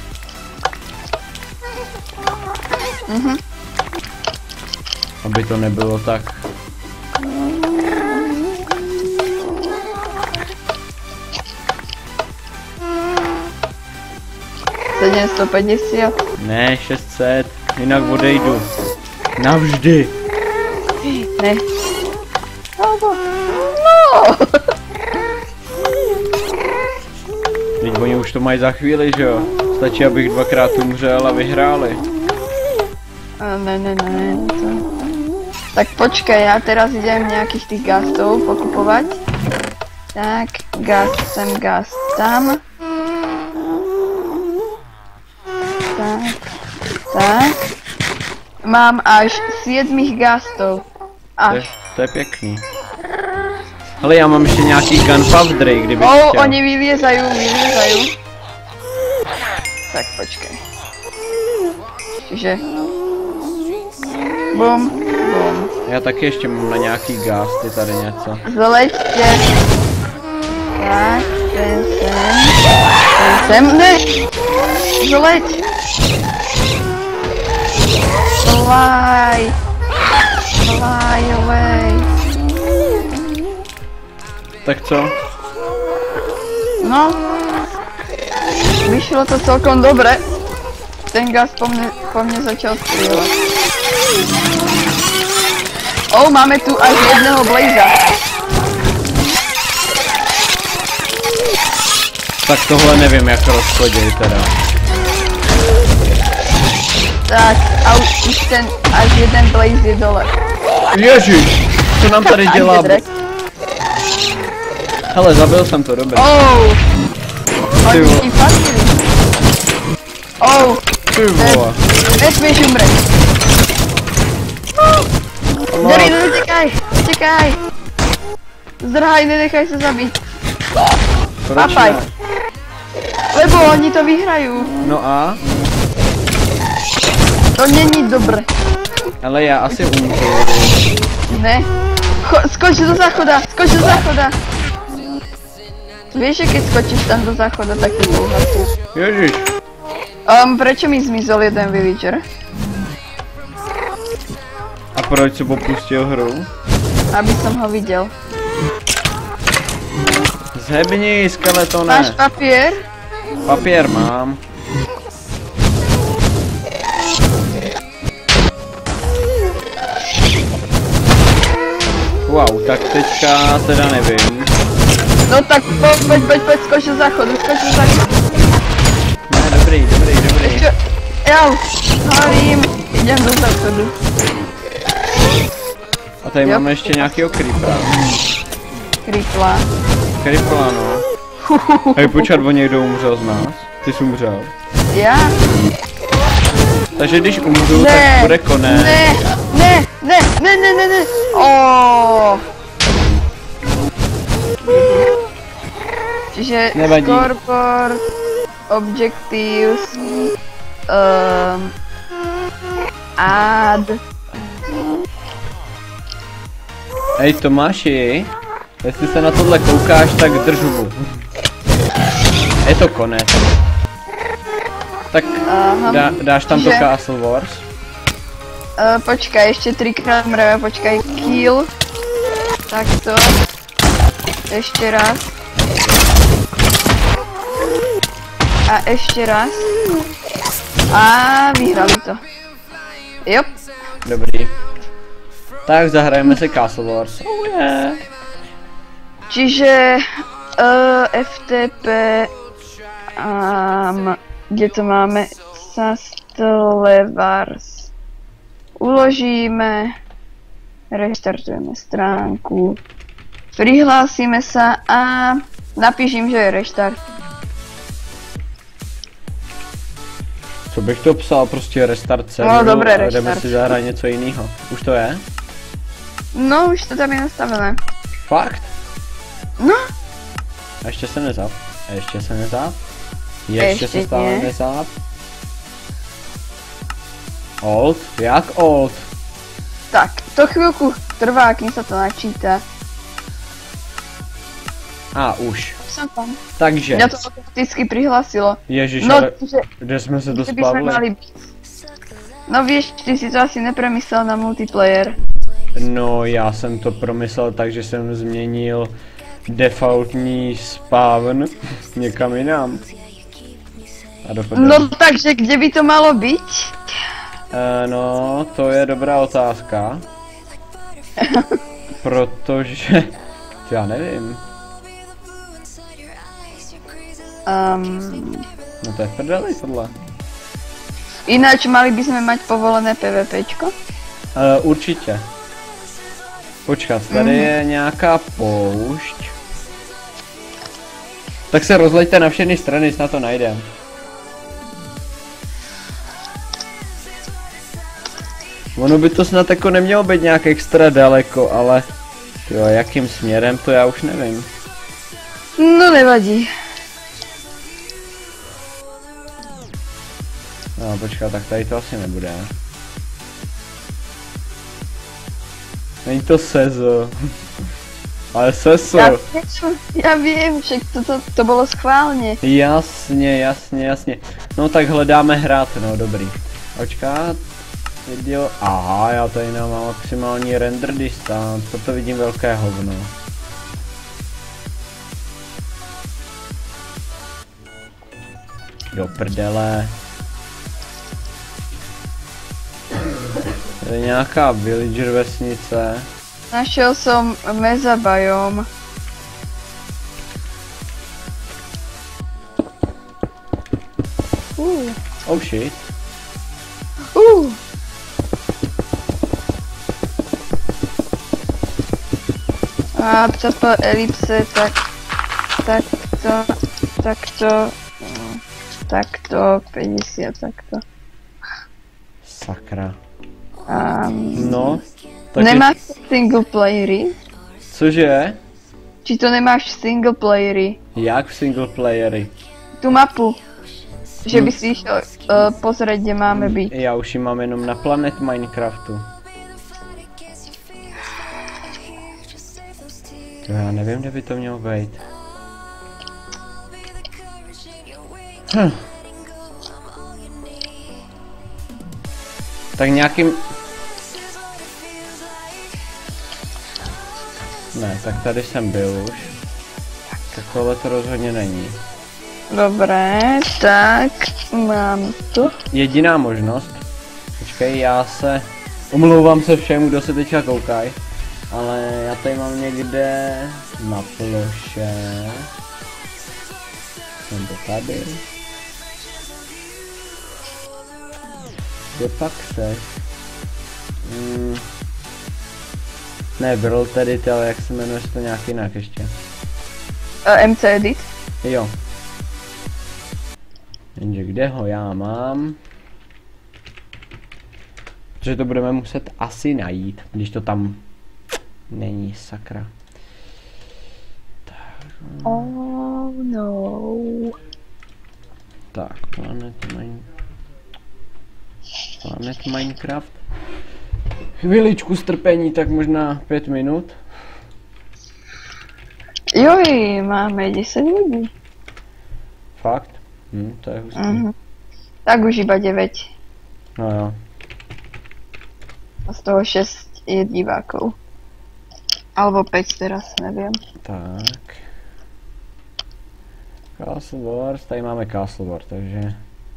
Mhm. Aby to nebylo tak. sedm set padesát. Ne, šest set, jinak odejdu. Navždy. Ne. No. Teď oni už to mají za chvíli, že jo? Stačí, abych dvakrát umřel a vyhráli. A ne, ne, ne, to... Tak počkej, já teraz idem nějakých těch gastov pokupovat. Tak, gast sem, gast tam. Tak, tak. Mám až sedm gastov. To je, Až. to je pěkný. Hele, já mám ještě nějaký gunpowdery, kdybych Oh, chtěl. oni vyliezají, vyliezají. Tak počkej. Čiže... Bum, bum. Já taky ještě mám na nějaký gasty tady něco. Zleďte. Tak, ten sem. Ten sem, ne! Zleď! Fly! Fly away! Tak co? No. Vyšlo to celkom dobre. Ten gas po mne, po mne začal strieľať. Oh, máme tu až jedného blaza. Tak tohle nevím, jak rozchodit teda. Tak, a už, už ten, až jeden blaze je dole. Ježiš, co nám tady dělá? Hele, zabil jsem to, dobrý. Oh! Oni ti fastili. Oh! Ty vole. Nesmíš umřet. Jerry, no utěkaj, utěkaj. Zdrhaj, nenechaj se zabít. Papaj. Lebo oni to vyhrají. No a? To není dobré. Ale já asi umřu. Ne. Cho skoč do záchoda, skoč do záchoda. Víš, že keď skočíš tam do záchoda, tak ti to uhasí. Ježiš. Um, prečo mi zmizol jeden villager? A proč si popustil hru? Aby som ho viděl. Zhebni, skeletone. Máš papír? Papír mám. Wow, tak teďka teda nevím. No tak po, pojď, pojď, pojď, skoč do záchodu, skoč do záchodu. Ne, dobrý, dobrý, dobrý. Ještě, jau, horím, jdem do záchodu. A tady Jo. máme ještě nějakýho creepera. Krypla. Creepera, no. Hej, počkat, o někdo umřel z nás. Ty jsi umřel. Já? Takže když umřu, Ne, tak bude konec. Ne, ne, ne, ne, ne, ne, ne. Oh. Čiže Nevadí. scoreboard, objectives, um, add. Hej Tomáši, jestli se na tohle koukáš, tak drž hubu. Je to konec. Tak Aha. dá, dáš tam to Že- Castle Wars? Uh, počkaj, ještě třikrát mreve, počkaj, kill. Tak to. Ještě raz. A ještě raz. A vyhrali to. Jop. Dobrý. Tak zahrajeme si Castle Wars. Oh yeah. Čiže uh, F T P um, kde to máme? Castlevars. Uložíme, restartujeme stránku, prihlásíme se a napíším, že je restart. Co bych to psal, prostě restart serveru No, dobré, a jdeme restart. si zahrát něco jiného. Už to je? No, už to tam je nastavené. Fakt? No, A ještě se nezap. A ještě se nezap. Ještě, Ještě se stále ne. nezap. Old? Jak old? tak, to chvilku trvá, kým se to načítá. A už. Jsem tam. Takže. Mě to automaticky přihlásilo. Ježiš, No, ale že, kde jsme se že bychom dospavili? mali být. No víš, ty si to asi nepremyslel na multiplayer. No, já jsem to promyslel tak, že jsem změnil defaultní spawn někam jinam. A dopadl. No takže kde by to malo být? E, no, to je dobrá otázka. Protože... Já nevím. Um, No to je v prdeli tohle. ináč mali bychom mať povolené PvPčko? E, určitě. Počkat, tady mm. je nějaká poušť. Tak se rozleďte na všechny strany, snad to najdem. Ono by to snad jako nemělo být nějak extra daleko, ale... Jo, jakým směrem, to já už nevím. No nevadí. No počkat, tak tady to asi nebude. Není to Sezo. Ale Seso. Já, vím, já vím, že to, to, to bylo schválně. Jasně, jasně, jasně. No tak hledáme hrát, no dobrý. Počkat. Video. Aha, já tady mám maximální render distance, proto vidím velké hovno. Do prdele. Tady je nějaká villager vesnice. Našel jsem mezabiom. Uh. Oh shit. Uh, A přes po elipse, tak, takto, takto, no, takto, päťdesiat, takto. Sakra. Um, No, tak nemáš single playery? Cože? Či to nemáš single playery? Jak v single playery? Tu mapu. Že Hm. by si išel uh, pozrieť, kde máme byť. Já už ji mám jenom na Planet Minecraftu. To já nevím, kde by to mělo být. Hm. Tak nějakým... Ne, tak tady jsem byl už. Tak tohle to rozhodně není. Dobré, tak mám tu. Jediná možnost. Počkej, já se... Omlouvám se všem, kdo se teďka koukají. Ale já tady mám někde na ploše. Jsem to tady. Kde pak seš? Hmm. Ne, byl tady, ale jak se jmenuje to nějak jinak ještě. Uh, M C Edit. Jo. Jenže kde ho já mám? Protože to budeme muset asi najít, když to tam není, sakra. Tak. Oh no. Tak, Planet Mine... Planet Minecraft. Chviličku strpení, tak možná pět minut. Joj, máme desať ľudí. Fakt? Hm, to je hustý. Mhm. Tak už iba deväť. No jo. A z toho šesť je divákov. Alebo päť teraz, neviem. Tak. Castle Wars, tady máme Castle Wars, takže...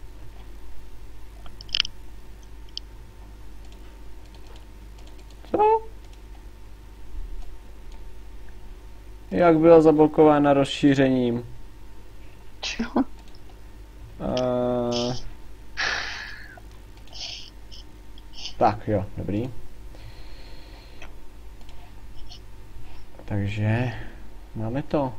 Co? Jak byla zablokována rozšířením? Čo? Uh... Tak jo, dobrý. Takže máme to.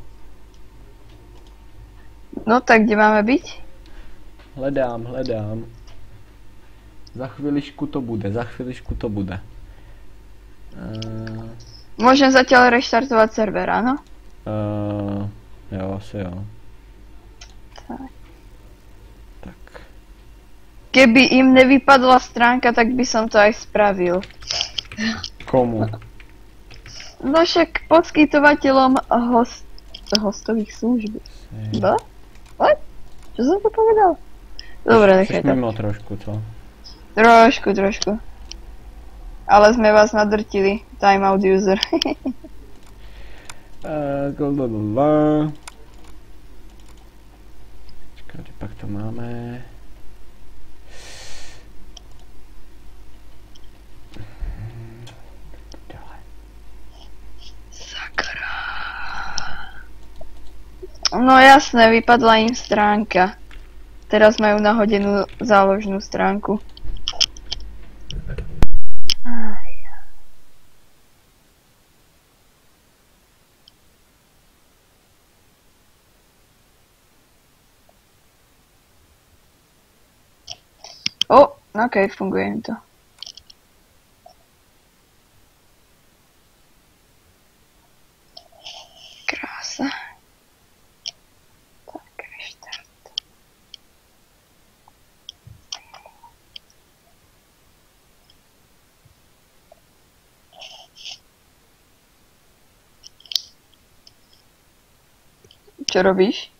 No tak kde máme byť? Hledám, hledám. Za chviličku to bude, za chviličku to bude. Uh... Môžem zatiaľ reštartovať server, áno? Uh... Jo, asi jo. Tak. Tak. Keby im nevypadla stránka, tak by som to aj spravil. Komu? No však poskytovateľom host... hostových služieb. Ba? What? Čo som to povedal? Dobre, nechaj to. mimo trošku, co? Trošku, trošku. Ale sme vás nadrtili. Timeout user. uh, blablabla. Čekaj, pak to máme. Sakra. No jasné, vypadla im stránka. Teraz majú nahodenú záložnú stránku. O, okej, funguje im to. Krása. Tak, reštart. Čo robíš?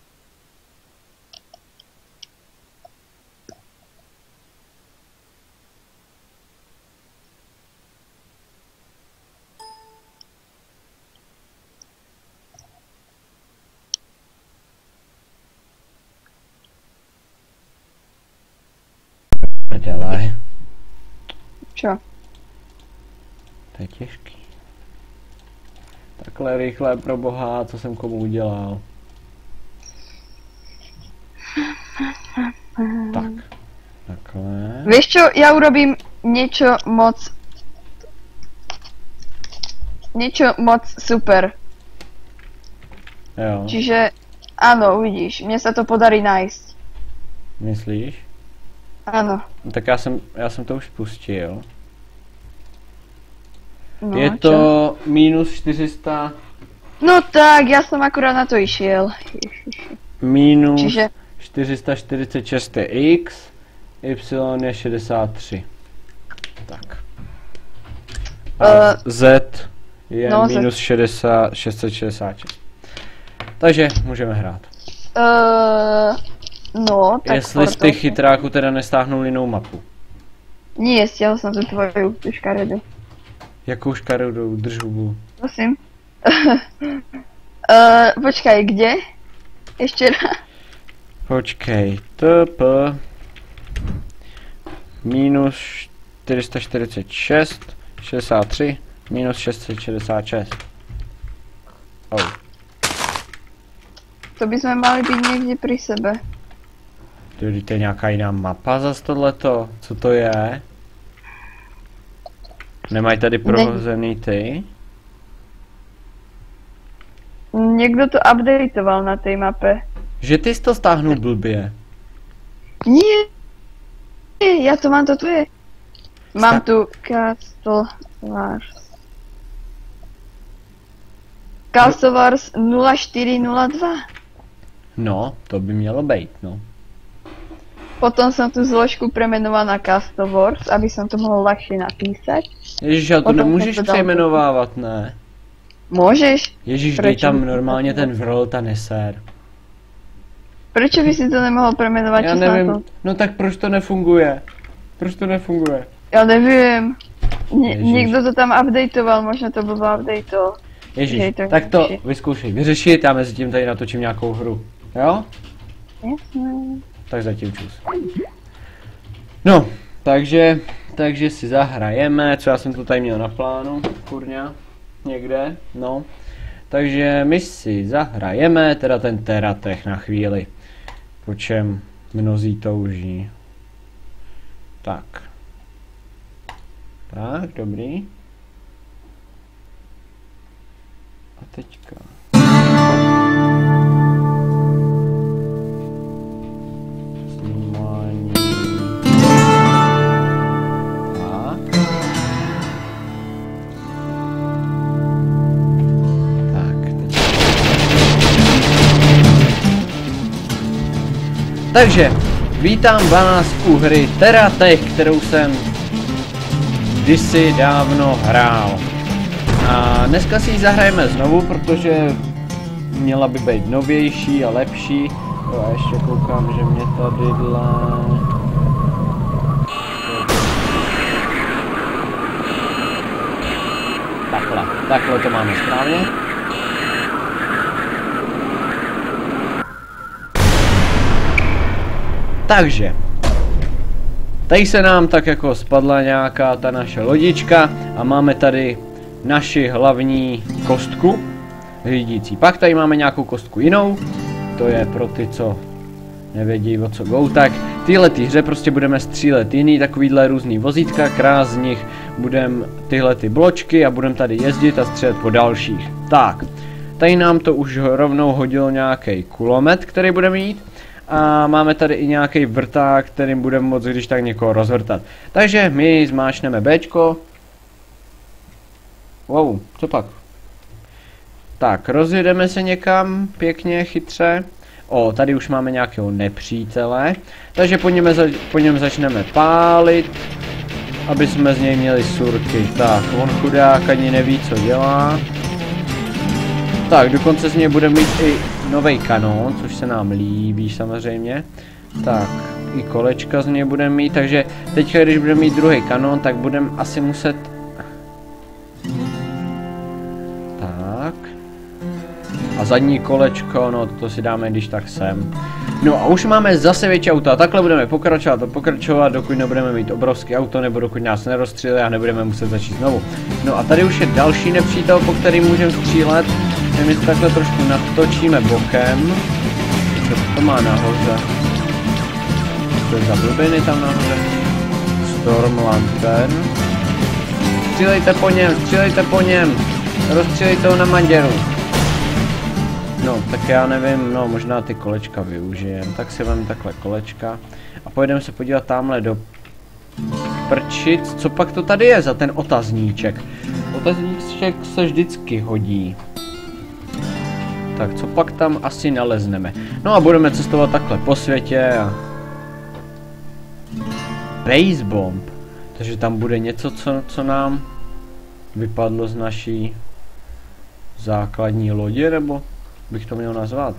Nedělej. Čo? To je těžký. Takhle rychle, pro boha, co jsem komu udělal. Tak. Takhle. Vieš čo, ja urobím niečo moc... Niečo moc super. Jo. Čiže, áno, uvidíš, mne sa to podarí nájsť. Myslíš? Áno. No, tak já jsem, já jsem to už spustil. No, Je to čo? minus čtyři sta... No tak, ja som akurát na to išiel. Minus Čiže, čtyři sta čtyřicet šest je x, y je šedesát tři. Tak. A Uh, z je no, Z. minus šedesát, šest set šedesát šest. Takže můžeme hrát. uh, no, tak... Jestli z Portal- těch chytráků teda nestáhnul jinou mapu. Nie, stiahol som tu tvoju tú škaredu. Jakou škaredou, drž hubu. Prosím. uh, počkaj, kde? Ešte raz. Počkej, tp minus čtyři sta čtyřicet šest, šedesát tři, minus šest set šedesát šest. Oh. To by sme mali byť niekde pri sebe. Tady to je nějaká jiná mapa za tohleto? Co to je? Nemají tady prohozený ty? Niekto to updateoval na tej mape. Že ty jsi to stáhnul blbě. Nie, ja to mám, to tu je. Mám Sta- tu Castle Wars. Castle Wars nula štyri nula dva. No, to by mělo být, no. Potom som tú zložku premenoval na Castle Wars, aby som to mohol ľahšie napísať. Ježíš, ale to Potom nemůžeš jsem to dal. přejmenovávat, ne? Môžeš? Ježíš, dej Proč tam by- normálně ten vrlt a neser. Prečo by si to nemohol premenovať? Já Čo sa na nevím, to? no tak proč to nefunguje? Proč to nefunguje? Ja neviem. Nie, Ježiš. niekto to tam updateoval, možno to blbo updateoval. Ježíš, Že je to tak to nejlepší. vyzkoušej vyřešit, já mezi tím tady natočím nějakou hru. Jo? Jasné. Tak zatím čus. No, takže, takže si zahrajeme, co já jsem to tady měl na plánu, kurňa, někde, no. Takže my si zahrajeme, teda ten Teratech na chvíli, po čem mnozí touží. Tak. Tak, dobrý. A teďka. Snímání. Tak. Tak, teď. Takže, vítám vás u hry Teratech, kterou jsem kdysi dávno hrál. A dneska si ji zahrajeme znovu, protože měla by být novější a lepší. Jo, a ještě koukám, že mě tadyhle... Takhle, takhle to máme správně. Takže, tady se nám tak jako spadla nějaká ta naše lodička a máme tady naši hlavní kostku řídící. Pak tady máme nějakou kostku jinou, to je pro ty, co nevědí, o co go, tak tyhle ty hře prostě budeme střílet jiný takovýhle různý vozítka, krás z nich budeme tyhle ty bločky a budeme tady jezdit a střílet po dalších. Tak, tady nám to už rovnou hodil nějaký kulomet, který budeme mít. A máme tady i nějaký vrták, kterým budeme moct když tak někoho rozvrtat. Takže my zmáčneme Bčko. Wow, co pak? Tak, rozjedeme se někam pěkně, chytře. O, tady už máme nějakého nepřítele. Takže po něm, za, po něm začneme pálit, aby jsme z něj měli surky. Tak, on chudák ani neví, co dělá. Tak, dokonce z něj budeme mít i nový kanón, což se nám líbí samozřejmě. Tak, i kolečka z něj budeme mít, takže teďka, když budeme mít druhý kanón, tak budeme asi muset... Tak. A zadní kolečko, no to si dáme když tak sem. No a už máme zase větší auto a takhle budeme pokračovat a pokračovat, dokud nebudeme mít obrovský auto, nebo dokud nás nerozstřílí a nebudeme muset začít znovu. No a tady už je další nepřítel, po kterým můžeme střílet. My to takhle trošku natočíme bokem. Co to má nahoře? To je za blbiny tam nahoře. Storm Lantern. Střílejte po něm, střílejte po něm. Rozstřílejte ho na manděru. No, tak já nevím, no možná ty kolečka využijem. Tak si vem takhle kolečka a pojedeme se podívat tamhle do prčic. Co pak to tady je za ten otazníček? Otazníček se vždycky hodí. Tak co pak tam asi nalezneme? No a budeme cestovat takhle po světě a... Base bomb. Takže tam bude něco, co, co nám vypadlo z naší základní lodě, nebo bych to měl nazvat.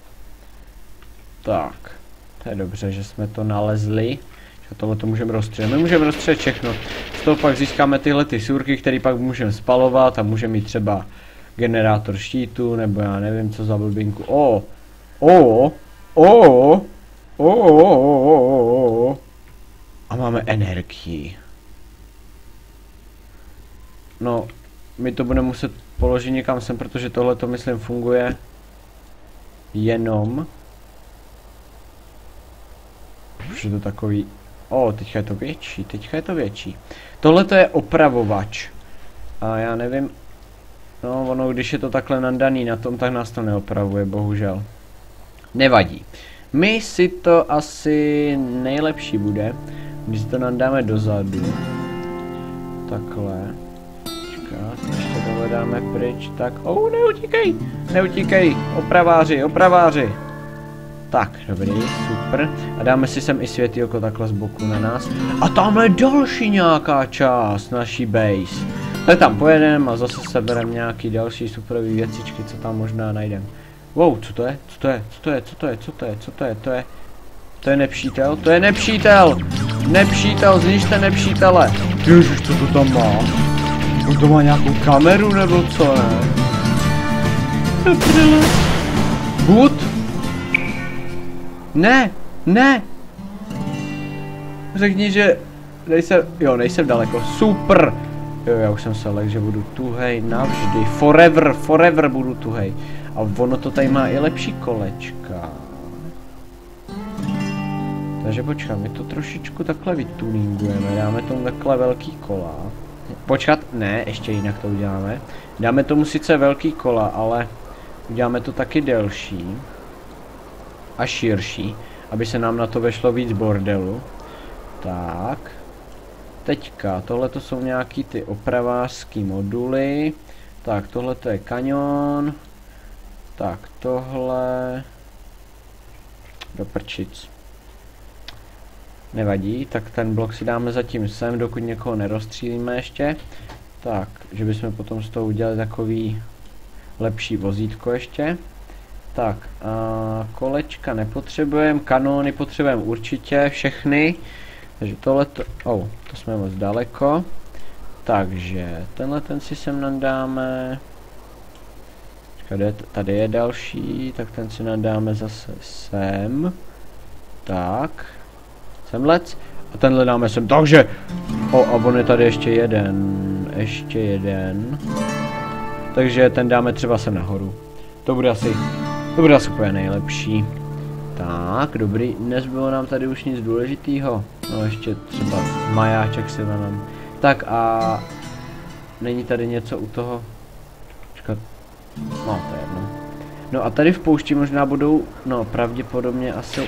Tak, to je dobře, že jsme to nalezli. Že tohle to můžeme rozstřelit. My můžeme rozstřelit všechno. Z toho pak získáme tyhle ty surky, které pak můžeme spalovat a můžeme mít třeba generátor štítu, nebo já nevím co za blbinku. O, o, o, o, o, a máme energii. No, my to budeme muset položit někam sem, protože tohle to myslím funguje jenom. Už je to takový. O, teďka je to větší, teďka je to větší. Tohle to je opravovač. A já nevím. No, ono, když je to takhle nandaný na tom, tak nás to neopravuje, bohužel. Nevadí. My si to asi nejlepší bude, když to nandáme dozadu. Takhle. Počkat, ještě tohle dáme pryč, tak. Oh, neutíkej! Neutíkej! Opraváři, opraváři! Tak, dobrý, super. A dáme si sem i světýlko takhle z boku na nás. A tamhle další nějaká část naší base. Tak tam pojedeme a zase sebereme nějaký další superový věcičky, co tam možná najdeme. Wow, co to je? Co to je? Co to je? Co to je? Co to je? Co to je? To je... To je nepřítel? To je nepřítel! Nepřítel, zničte nepřítele! Ježiš, co to tam má? On to má nějakou kameru nebo co, ne? Bud? Ne! Ne! Řekni, že... Nejsem... Jo, nejsem daleko. Super! Jo, já už jsem se lek, že budu tuhej navždy. Forever, forever budu tuhej. A ono to tady má i lepší kolečka. Takže počkám, my to trošičku takhle vytuningujeme. Dáme tomu takhle velký kola. Počkat, ne, ještě jinak to uděláme. Dáme tomu sice velký kola, ale uděláme to taky delší. A širší, aby se nám na to vešlo víc bordelu. Tak. Teďka, tohle to jsou nějaký ty opravářský moduly. Tak, tohle to je kanion. Tak, tohle... Do prčic. Nevadí, tak ten blok si dáme zatím sem, dokud někoho nerozstřílíme ještě. Tak, že bychom potom z toho udělali takový lepší vozítko ještě. Tak, a kolečka nepotřebujeme, kanóny potřebujeme určitě, všechny. Takže tohle to, oh, to jsme moc daleko. Takže, tenhle ten si sem nadáme. Tady, tady je další, tak ten si nadáme zase sem. Tak. Semlec. A tenhle dáme sem, takže. O, a on je tady ještě jeden. Ještě jeden. Takže ten dáme třeba sem nahoru. To bude asi, to bude asi úplně nejlepší. Tak, dobrý, nezbylo nám tady už nic důležitýho. No ještě třeba majáček si vezmeme. Tak a není tady něco u toho. Počkat. No, to je jedno. No a tady v poušti možná budou, no pravděpodobně asi.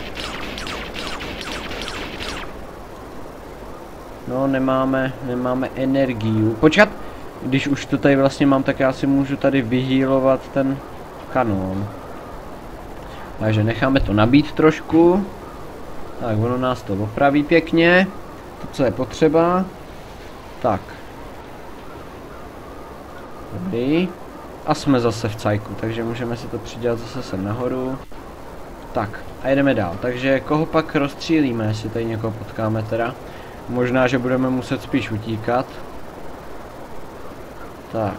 No nemáme, nemáme energii. Počkat, když už to tady vlastně mám, tak já si můžu tady vyhýlovat ten kanón. Takže necháme to nabít trošku. Tak ono nás to opraví pěkně. To, co je potřeba. Tak. Dobrý. A jsme zase v cajku, takže můžeme si to přidělat zase sem nahoru. Tak, a jedeme dál. Takže koho pak rozstřílíme, jestli tady někoho potkáme teda. Možná, že budeme muset spíš utíkat. Tak.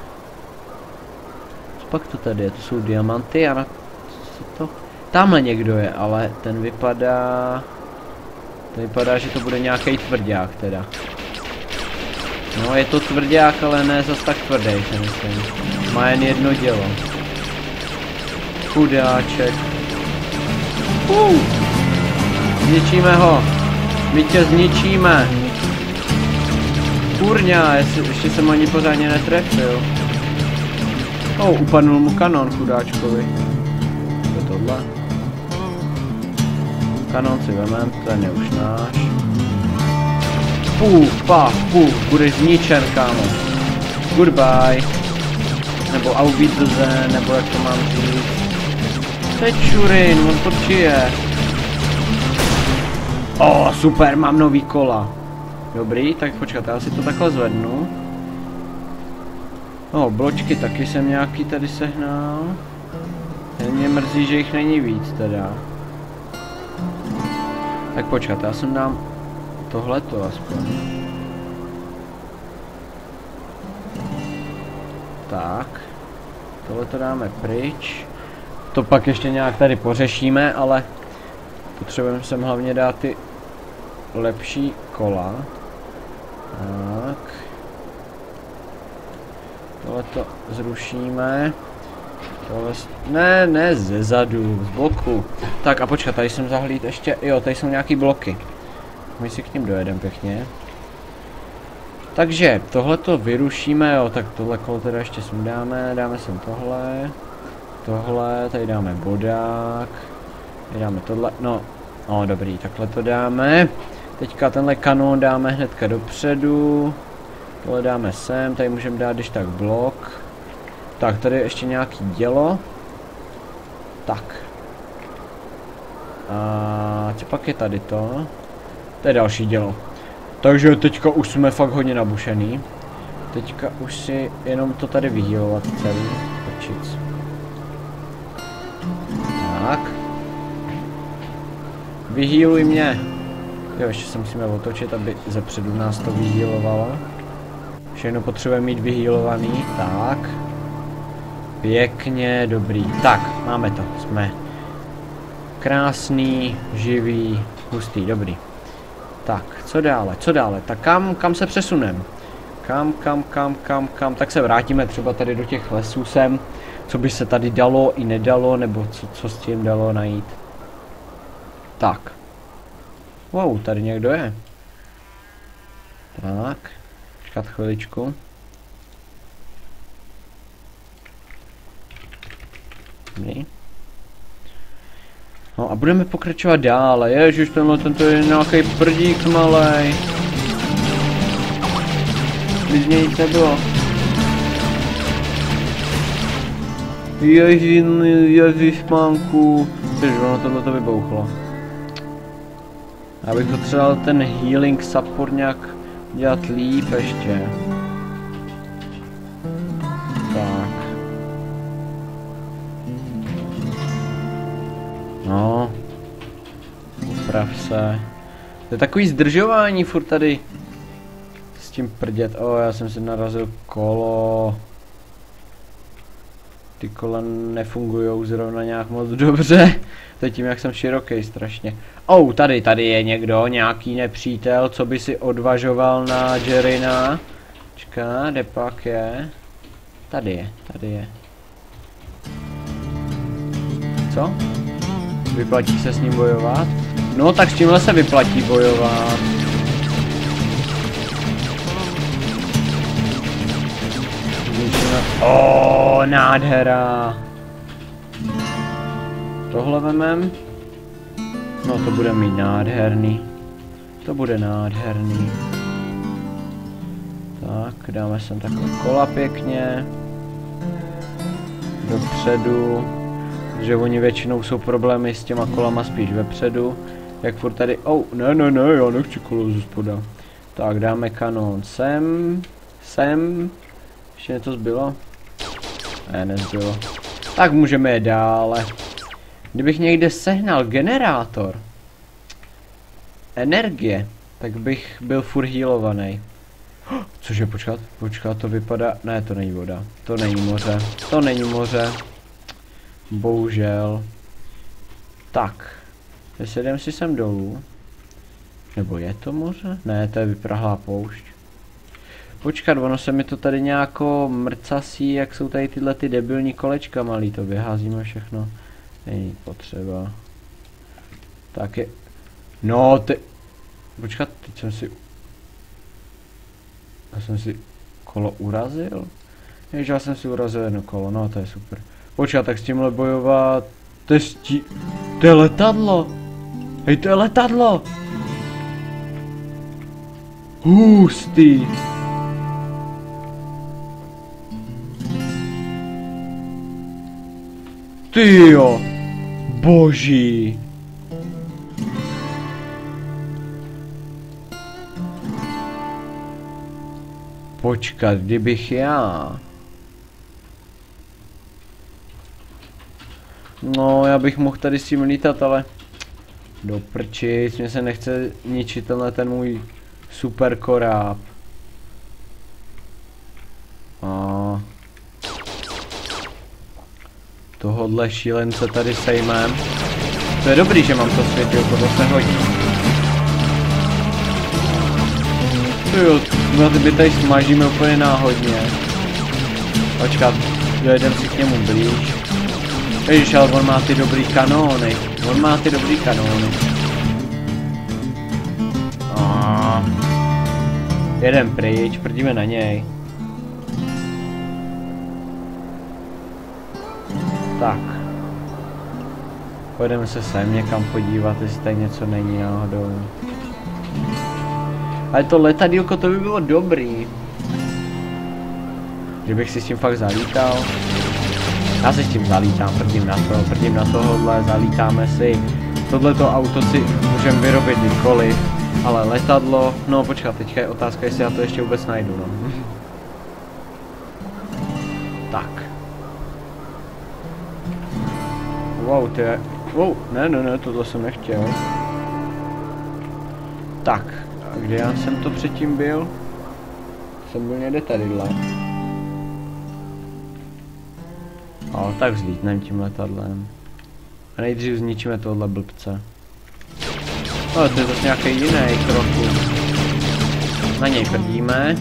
Co pak to tady je? To jsou diamanty a na... Co to? Tamhle někdo je, ale ten vypadá... To vypadá, že to bude nějaký tvrdák teda. No je to tvrdák, ale ne zas tak tvrdý, si myslím. Má jen jedno dělo. Chudáček. Uh, zničíme ho. My tě zničíme. Kurňa, ještě jsem ani pořádně netrefil. Oh, upadnul mu kanon chudáčkovi. Co je tohle? Kanon si vemem, ten je už náš. Puf, paf, puf, budeš zničen, kámo. Goodbye. Nebo auf Wiedersehen, nebo jak to mám říct. Tečurin, on to čije. O, oh, super, mám nový kola. Dobrý, tak počkat, já si to takhle zvednu. O, oh, bločky taky jsem nějaký tady sehnal. Mě mrzí, že jich není víc teda. Tak počkat, já jsem dám tohleto aspoň. Tak. Tohleto dáme pryč. To pak ještě nějak tady pořešíme, ale potřebujeme sem hlavně dát ty lepší kola. Tak. Tohleto zrušíme. Tohle... Ne, ne, ze zadu, z boku. Tak a počkat, tady jsem zahlíd ještě, jo, tady jsou nějaký bloky. My si k ním dojedeme pěkně. Takže tohleto vyrušíme, jo, tak tohle kolo teda ještě sundáme, dáme sem tohle. Tohle, tady dáme bodák. Tady dáme tohle, no, no dobrý, takhle to dáme. Teďka tenhle kanón dáme hnedka dopředu. Tohle dáme sem, tady můžeme dát když tak blok. Tak, tady je ještě nějaký dělo. Tak. A co pak je tady to? To je další dělo. Takže teďka už jsme fakt hodně nabušený. Teďka už si jenom to tady vyhýlovat celý. Počít. Tak. Vyhýluj mě. Jo, ještě se musíme otočit, aby zepředu nás to vyhýlovalo. Všechno potřebujeme mít vyhýlovaný. Tak. Pěkně, dobrý. Tak, máme to. Jsme krásný, živý, hustý, dobrý. Tak, co dále, co dále? Tak kam, kam se přesuneme? Kam, kam, kam, kam, kam? Tak se vrátíme třeba tady do těch lesů sem. Co by se tady dalo i nedalo, nebo co, co s tím dalo najít. Tak. Wow, tady někdo je. Tak. Počkat chviličku. Dobrý. No a budeme pokračovat dále. Ježiš, tenhle tento je nějaký prdík malej. Nic mě nic nebylo. Ježiš, ježišmanku. Ježiš, ono tohle to vybouchlo. Já bych potřeboval ten healing support nějak dělat líp ještě. Tak. No. Uprav se. To je takový zdržování furt tady. S tím prdět. O, já jsem si narazil kolo. Ty kola nefungujou zrovna nějak moc dobře. To je tím, jak jsem široký strašně. Oh, tady, tady je někdo, nějaký nepřítel, co by si odvažoval na Jerryna. Čeká, kde pak je? Tady je, tady je. Co? Vyplatí se s ním bojovat? No, tak s tímhle se vyplatí bojovat. O, nádhera. Tohle vemem. No, to bude mít nádherný. To bude nádherný. Tak, dáme sem takhle kola pěkně. Dopředu. Že oni většinou jsou problémy s těma kolama spíš vepředu. Jak furt tady, oh, ne, ne, ne, já nechci kolo ze spoda. Tak, dáme kanón sem, sem. Ještě něco zbylo? Ne, nezbylo. Tak můžeme je dále. Kdybych někde sehnal generátor energie, tak bych byl furt healovaný. Cože, počkat, počkat, to vypadá, ne, to není voda, to není moře, to není moře. Bohužel. Tak. Jestli jdem si sem dolů. Nebo je to moře? Ne, to je vyprahlá poušť. Počkat, ono se mi to tady nějako mrcasí, jak jsou tady tyhle ty debilní kolečka malý, to vyházíme všechno. Není potřeba. Tak je... No, ty... Počkat, teď jsem si... Já jsem si kolo urazil? Jež já jsem si urazil jedno kolo, no to je super. Počkat, tak s tímhle bojovat... To je stí... To je letadlo! Hej, to je letadlo! Hustý! Tyjo! Boží! Počkat, kdybych já... No, já bych mohl tady s tím lítat, ale... Do prčic, mě se nechce ničit tenhle ten můj super koráb. A... Tohodle šílence tady sejmem. To je dobrý, že mám to světilko, to se hodí. Tyjo, no ty tady smažíme úplně náhodně. Počkat, dojedem si k němu blíž. Ježiš, ale on má ty dobrý kanóny. On má ty dobrý kanóny. A... Jeden pryč, prdíme na něj. Tak. Pojedeme se sem někam podívat, jestli tady něco není náhodou. Ale to letadílko, to by bylo dobrý. Kdybych si s tím fakt zalítal. Já se s tím zalítám, prdím na to, prdím na tohohle, zalítáme si. Tohleto auto si můžeme vyrobit kdykoliv. Ale letadlo, no počkat, teďka je otázka, jestli já to ještě vůbec najdu, no. Tak. Wow, to je... Wow, ne, ne, ne, tohle jsem nechtěl. Tak, a kde já jsem to předtím byl? Jsem byl někde tadyhle. No, tak zlítneme tím letadlem. A nejdřív zničíme tohle blbce. No, to je zase nějaký jiný trochu. Na něj prdíme.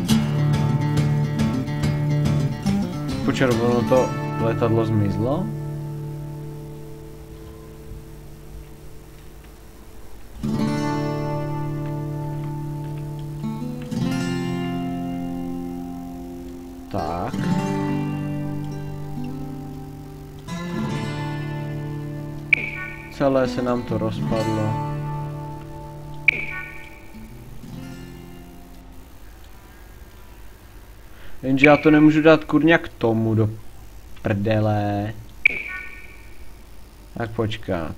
Počervono to letadlo zmizlo. Tak. Celé se nám to rozpadlo. Jenže já to nemůžu dát kurňa k tomu do prdele. Tak počkat.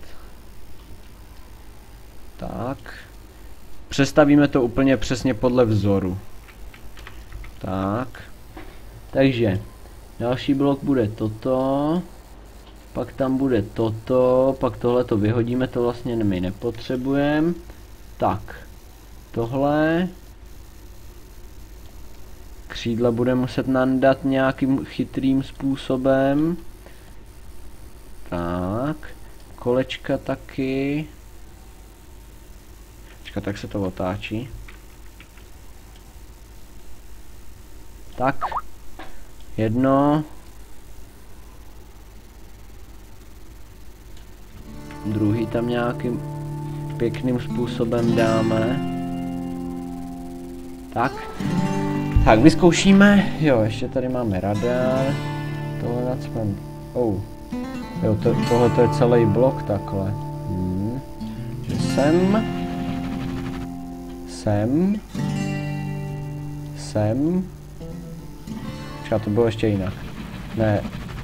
Tak. Přestavíme to úplně přesně podle vzoru. Tak. Takže. Další blok bude toto. Pak tam bude toto. Pak tohle to vyhodíme, to vlastně my nepotřebujeme. Tak. Tohle. Křídla bude muset nandat nějakým chytrým způsobem. Tak. Kolečka taky. Počkat, tak se to otáčí. Tak. Jedno. Druhý tam nějakým pěkným způsobem dáme. Tak. Tak, vyzkoušíme. Jo, ještě tady máme radar. Tohle nacmen. Oh. Jo, to, tohle to je celý blok takhle. Hmm. Že sem. Sem. Sem. Počká, to bylo ještě jinak. Ne.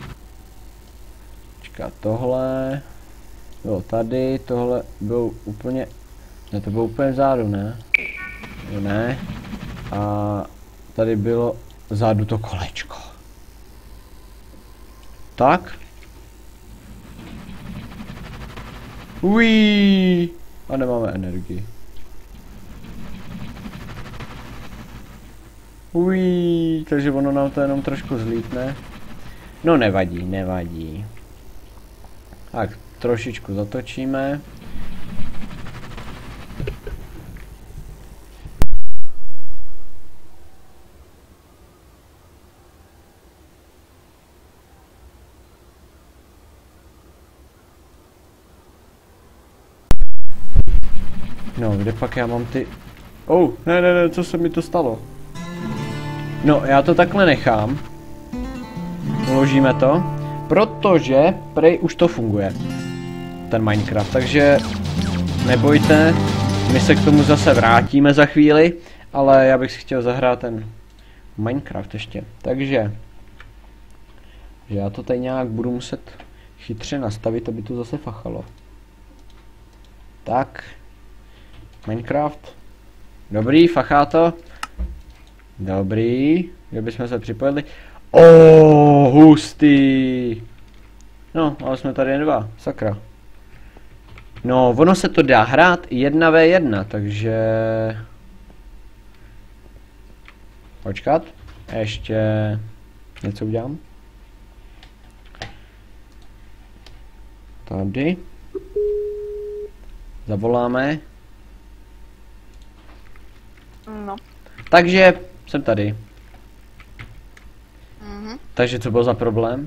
Počká, tohle. Jo, tady, tohle bylo úplně... Ne, to bylo úplně vzadu, ne? Jo, ne. A tady bylo vzadu to kolečko. Tak. Uí. A nemáme energii. Uí. Takže ono nám to jenom trošku zlítne. No nevadí, nevadí. Tak, trošičku zatočíme. No, kde pak já mám ty... Oh, ne, ne, ne, co se mi to stalo? No, já to takhle nechám. uložíme to, protože prej už to funguje, ten Minecraft, takže nebojte, my se k tomu zase vrátíme za chvíli, ale já bych si chtěl zahrát ten Minecraft ještě, takže že já to tady nějak budu muset chytře nastavit, aby to zase fachalo. Tak, Minecraft, dobrý, fachá to, dobrý, kdyby jsme se připojili. Oh, hustý. No, ale jsme tady jen dva, sakra. No, ono se to dá hrát jedna ve jedna, takže... Počkat, ještě něco udělám. Tady. Zavoláme. No. Takže jsem tady. Mhm. Takže co byl za problém?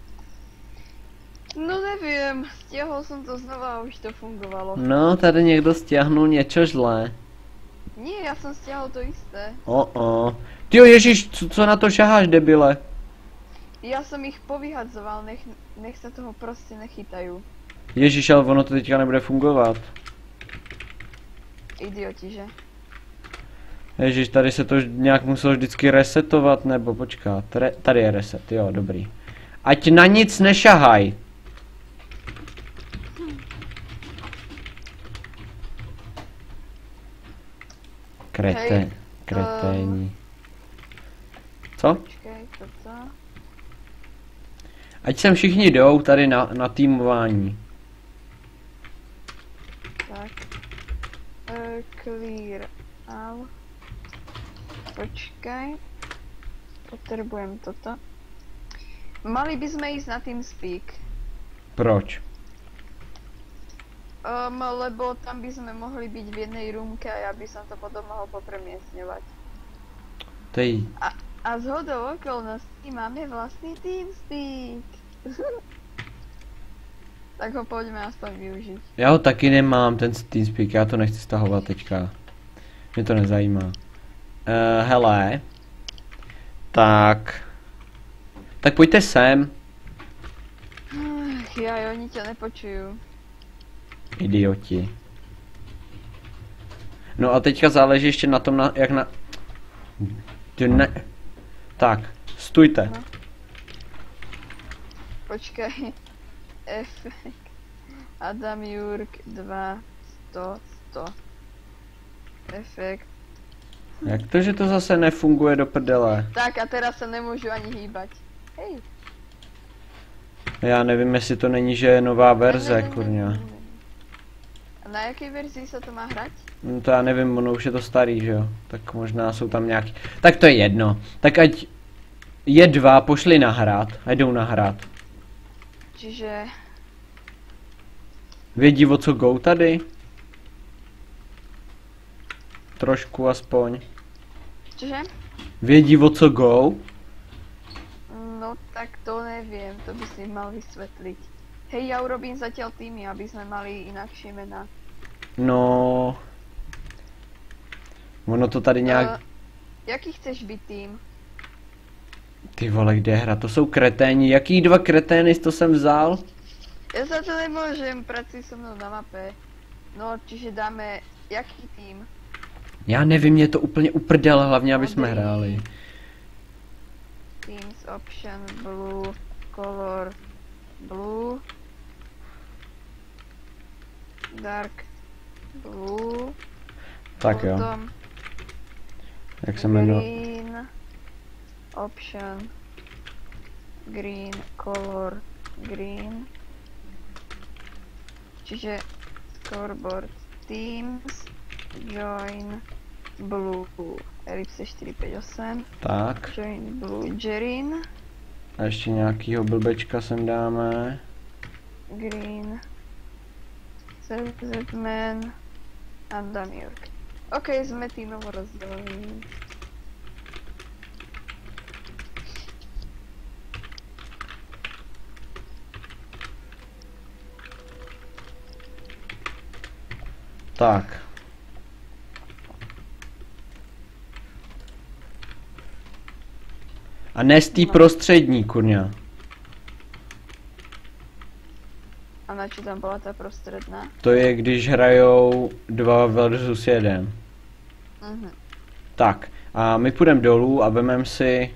No nevím, stiahol som to znova a už to fungovalo. No, tady někdo stiahnul něco zlé. Nie, ja som stiahol to isté. O, o. Tyjo, ježiš, co, co na to šaháš, debile? Ja som ich povyhadzoval, nech, nech sa toho proste nechytajú. Ježiš, ale ono to teďka nebude fungovat. Idioti, že? Ježiš, tady se to nějak muselo vždycky resetovat, nebo počkat, Re, tady je reset, jo, dobrý. Ať na nic nešahaj. Krete, Hej, kreténi. Co? Počkej, toto. Ať sem všichni jdou tady na, na týmování. Tak. Uh, clear all. Počkaj. Potrebujem toto. Mali by sme ísť na TeamSpeak. Proč? Um, lebo tam by sme mohli byť v jednej rúmke a ja by som to potom mohol popremiestňovať. Tej. A, a zhodou okolností máme vlastný TeamSpeak. Tak ho poďme aspoň využiť. Já ho taky nemám, ten TeamSpeak, já to nechci stahovat teďka. Mě to nezajímá. Uh, hele. Tak. Tak pojďte sem. Ach, jaj, oni ťa nepočujú. Idioti. No a teďka záleží ještě na tom, na, jak na... Ty ne... Tak, stůjte. No. Počkaj. Efekt. Adam Jurk dva, sto, sto. Efekt. Jak to, že to zase nefunguje do prdele? Tak a teraz sa nemôžu ani hýbať. Hej. Já nevím, jestli to není, že je nová verze, kurňa. A na jaké verzii sa to má hrať? No to já nevím, ono už je to starý, že jo? Tak možná jsou tam nějaký... Tak to je jedno. Tak ať je dva, pošli nahrát. A jdou nahrát. Čiže... Vědí, o co go tady? Trošku aspoň. Čože? Vědí, o co go? No tak to neviem, to by si mal vysvetliť. Hej, ja urobím zatiaľ týmy, aby sme mali inakšie mená. No... Ono to tady nějak... Uh, jaký chceš byť tým? Ty vole, kde je hra? To jsou kreténi. Jaký dva kretény to jsem vzal? Ja za to nemôžem, pracuj so mnou na mape. No, čiže dáme... Jaký tým? Já nevím, mě to úplně uprdel, hlavně aby jsme Modrý. hráli. Teams option blue color blue dark blue Tak jo, potom jak se jmenuje? green option green color green, čiže scoreboard teams join blue elipse čtyři pět osm. Tak. Join blue Jerin. A ještě nějakýho blbečka sem dáme. Green. Z-Man. Adam York. OK, jsme týmovo rozdělení. Tak. A ne z té prostřední, kurňa. A na čo tam bola tá prostredná? To je, když hrajou dva versus jeden. Mhm. Tak, a my půjdeme dolů a vemem si...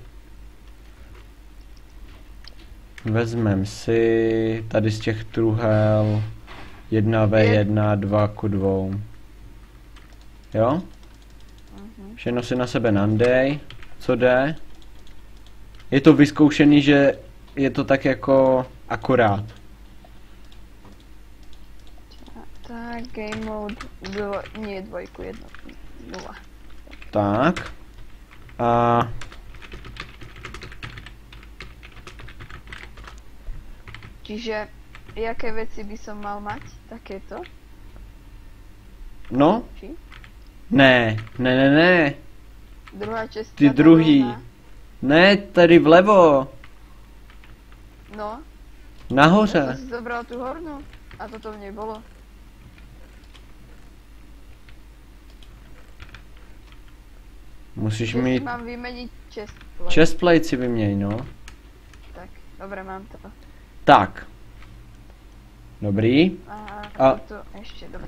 Vezmem si tady z těch truhel jedna v jedna, dva ku dvou. Jo? Mhm. Všechno si na sebe nandej, co jde. Je to vyzkoušený, že je to tak jako akorát. Tak, game mode dvo, nie dvojku, jedno, nula. Tak. A... Čiže, jaké veci by som mal mať? Takéto? No? Či? Ne, ne, ne, ne. Druhá čestka. Ty tá druhý. voľná. Ne, tady vlevo. No, ja Nahoře. som si zobral tú hornú. A toto v nej bolo. Musíš Že si mít... mám vymeniť chest. Chestplate si vyměň, no. Tak, dobre, mám to. Tak. Dobrý. A, A- a to ešte, dobre.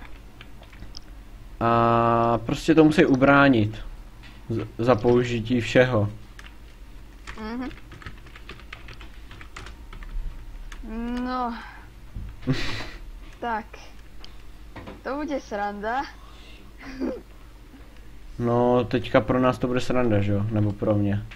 A prostě to musí ubránit. Z- za použití všeho. Mhm. No. Tak. To bude sranda. No, teďka pro nás to bude sranda, že jo? Nebo pro mě.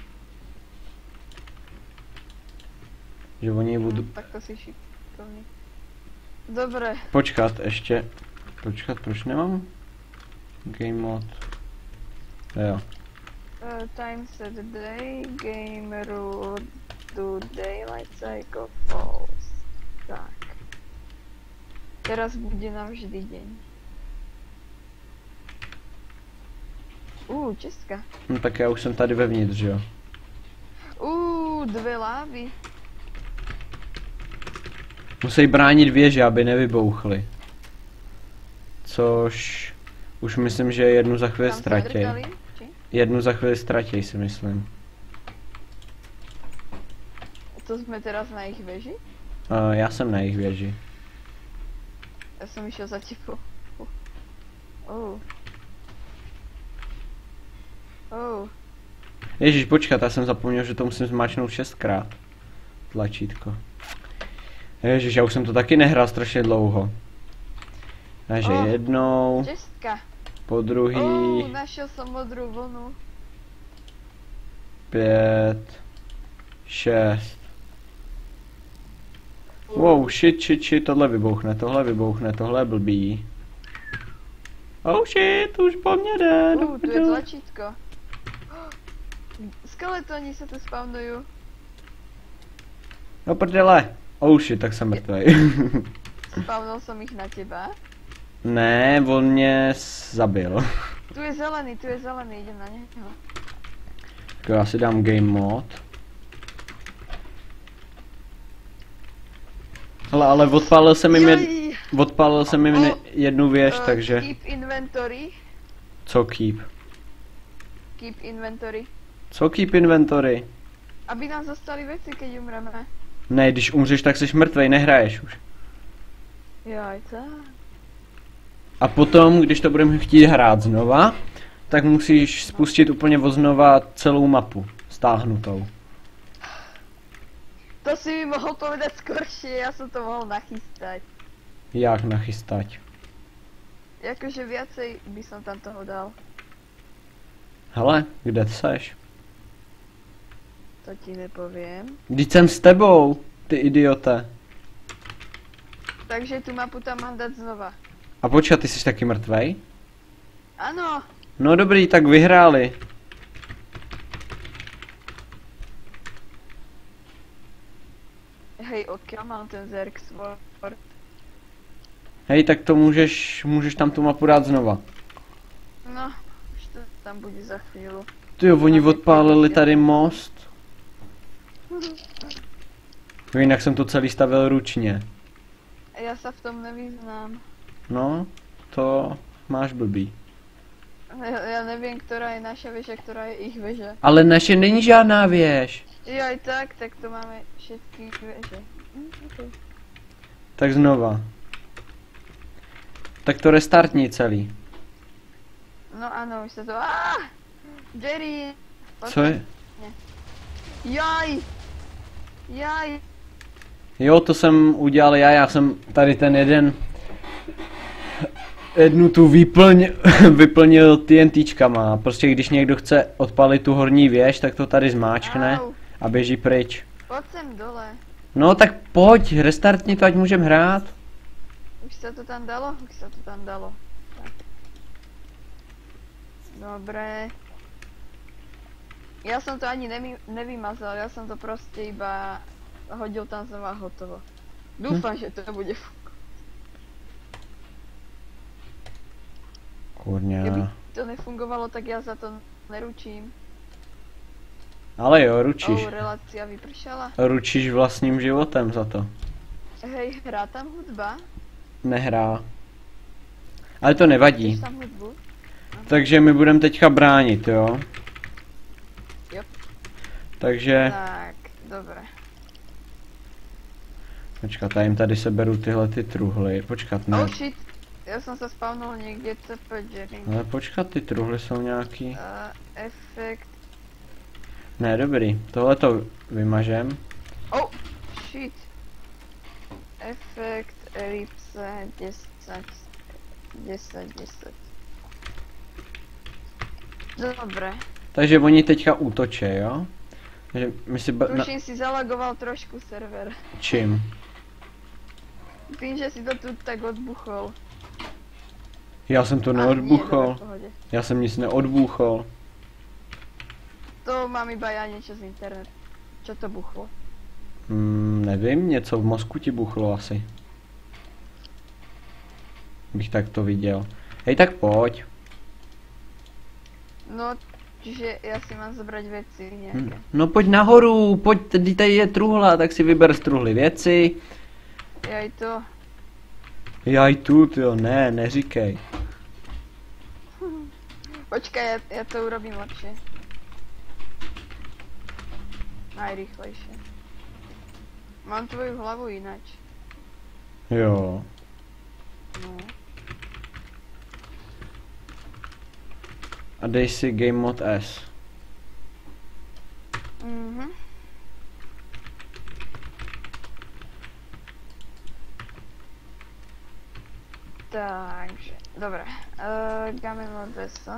Že oni budou... Tak to si šikovný. Dobre. Počkat, ještě. Počkat, proč nemám? Game mod. Jo. Uh, time set day, game rule, do daylight cycle false. Tak. Teraz bude navždy deň. Uuu, čestka. No tak já už jsem tady vevnitř, že jo? Uuu, dve lávy. Musí bránit věže, aby nevybouchly. Což... Už myslím, že jednu za chvíli Tam sa ztratěj. drkali, či? Jednu za chvíli ztratěj, si myslím. To sme teraz na ich veži? Uh, já jsem na jejich věži. Ja som išiel za tebou. Oh. Oh. Ježíš, počkat, já jsem zapomněl, že to musím zmáčknout šestkrát. Tlačítko. Ježíš, já už jsem to taky nehrál strašně dlouho. Takže Oh. jednou, Čestka. po druhý, Oh, našiel som modrú vlnu. pět, šest. Wow, shit, shit, shit, tohle vybouchne, tohle vybouchne, tohle je blbý. Oh shit, už po mně jde, do Uh, tu je prdele. tlačítko. Skeletoni sa tu spawnujú. Do prdele. Oh shit, tak jsem mrtvej. Spawnul som ich na teba. Ne, on mě s- zabil. Tu je zelený, tu je zelený, idem na neho. Tak já si dám game mod. Hele, ale odpálil jsem jim, jed, Jaj, odpálil jsem jim ne- Oh, jednu věž, eh, takže... Keep inventory. Co keep? Keep inventory. Co keep inventory? Aby nám zostali veci, keď umreme. Ne, když umřeš, tak jsi mrtvej, nehraješ už. Jaj, tak. A potom, když to budeme chtít hrát znova, tak musíš spustit úplně odznova celou mapu, stáhnutou. To si mi mohol povedať skoršie, ja som to mohol nachystať. Jak nachystať? Jakože viacej by som tam toho dal. Hele, kde seš? To ti nepoviem. Vždyť jsem s tebou, ty idiote. Takže tu mapu tam mám dať znova. A počkat, ty jsi taky mrtvej? Áno, No dobrý, tak vyhráli. hej, odkiaľ mám ten Zerg Sword? Hej, tak to můžeš, můžeš tam tu mapu dát znova. No, už to tam bude za chvíľu. Tyjo, oni odpálili tady most. Jinak jsem to celý stavil ručně. Ja sa v tom nevyznám. No, to máš blbý. Ja, ja neviem, ktorá je naša veža, ktorá je ich veža. Ale naše není žádná věž. Jo, aj tak, tak to máme všetky veže. Hm, okay. Tak znova. Tak to restartní celý. No ano, už se to... Ah! Jerry! Co je? Jaj! Jaj! Jo, to jsem udělal já, já jsem tady ten jeden... Jednu tu vyplň, vyplnil TNTčkama. Prostě když někdo chce odpalit tu horní věž, tak to tady zmáčkne Au. a běží pryč. Pojď sem dole. No tak pojď, restartni to, ať můžem hrát. Už se to tam dalo? Už se to tam dalo. Tak. Dobré. Já jsem to ani nevy, nevymazal, já jsem to prostě iba hodil tam znova hotovo. Doufám, hm. že to bude fungovat. Kurňa. Kdyby to nefungovalo, tak já za to neručím. Ale jo, ručíš. Oh, relácia vypršala. Ručíš vlastním životem za to. Hej, hrá tam hudba? Nehrá. Ale to nevadí. Chceš tam hudbu? Takže my budeme teďka bránit, jo? Jo. Takže... Tak, dobré. Počkat, já jim tady seberu tyhle ty truhly. Počkat, ne. Oh shit, já jsem se spawnul někde C P Jerry. Ale počkat, ty truhly jsou nějaký... Uh, efekt... Ne, dobrý. Tohle to vymažem. Oh, shit. Efekt, elipse, deset, deset, deset. Dobré. Takže oni teďka útočí, jo? Takže my si... Na... Tuším, si zalagoval trošku server. Čím? Tím, že si to tu tak odbuchol. Já jsem to A, neodbuchol. nie, dobré, v pohode. Já jsem nic neodbuchol. To mám iba já něco z internetu. Čo to buchlo? Hmm, nevím, něco v mozku ti buchlo asi. Bych tak to viděl. Hej, tak pojď. No, čiže já si mám zobrať věci nějaké. Hm. No pojď nahoru, pojď, tady, tady je truhla, tak si vyber z truhly věci. Jaj to. Jaj tu, tyjo, ne, neříkej. Počkej, já, já to urobím lepší. Najrychlejšie. Mám tvoju hlavu inač. Jo. No. A dej si Game Mod S. Mhm. Takže, dobré. Uh, Game Mod S.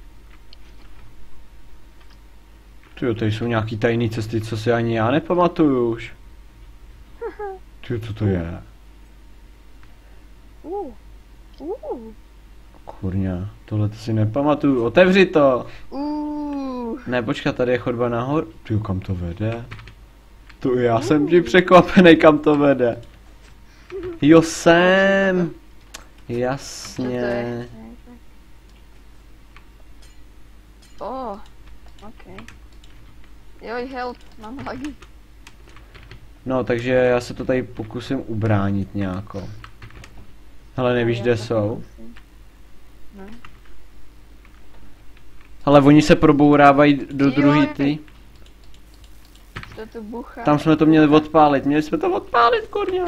Tyjo, tady jsou nějaký tajné cesty, co si ani já nepamatuju už. Tyjo, co to je? Uh. Uh. Kurňa, tohle to si nepamatuju, otevři to! Uh. Ne, počkat, tady je chodba nahoru. Tyjo, kam to vede? To já jsem ti překvapený, kam to vede. Jo, sem! Jasně. Oh, ok. Joj, help, mám lagy. No, takže já se to tady pokusím ubránit nějako. Hele, nevíš, kde jsou? Ne. Ale oni se probourávají do Jo, druhý jo. ty. To tu buchá. Tam jsme to měli odpálit, měli jsme to odpálit, kurňa.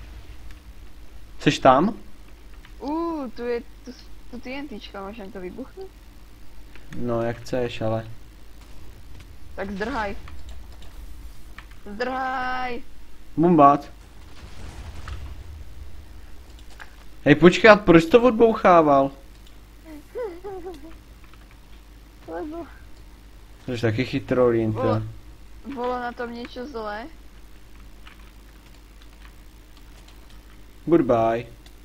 Jseš tam? Uh, tu je, tu, tu TNTčka, můžeme to vybuchnout? No, jak chceš, ale... Tak zdrhaj. Zdrhaj. Bombát. Hej, počkat, proč to odbouchával? Lebo Jsi taky chytrolín, to. Bylo- bylo na tom něco zlé. Goodbye.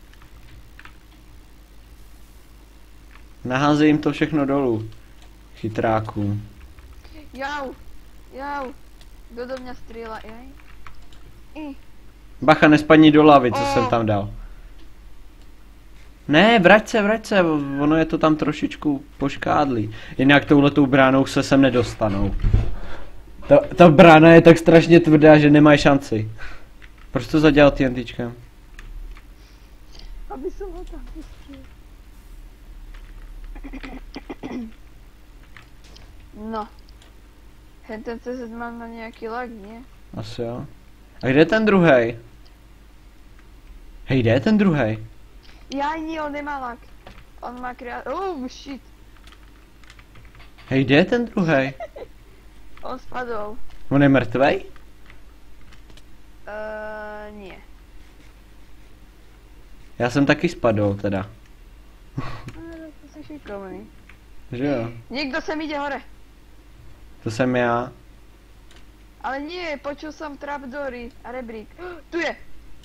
Naházej jim to všechno dolů. Chytrákům. Jau, jau. Kdo do mě střílá, jaj? I. Bacha, nespadni do lavy, co O. jsem tam dal. Ne, vrať se, vrať se, ono je to tam trošičku poškádlý. Jinak touhletou bránou se sem nedostanou. Ta, ta brána je tak strašně tvrdá, že nemají šanci. Proč to zadělal TNTčkem? Aby jsem ho tam pustil. No. Hen ten C Z mám na nějaký lag, ne? Asi jo. A kde je ten druhej? Hej, kde je ten druhý? Já ani on nemá lak. On má krát... Oh shit. Hej, kde je ten druhý? On spadl. On je mrtvej? Uh, nie. Já jsem taky spadl teda. Uh, to jsi šikovný. Že jo? Někdo sem ide hore. To jsem já. Ale nie, počul som trapdory a rebrík. Tu je!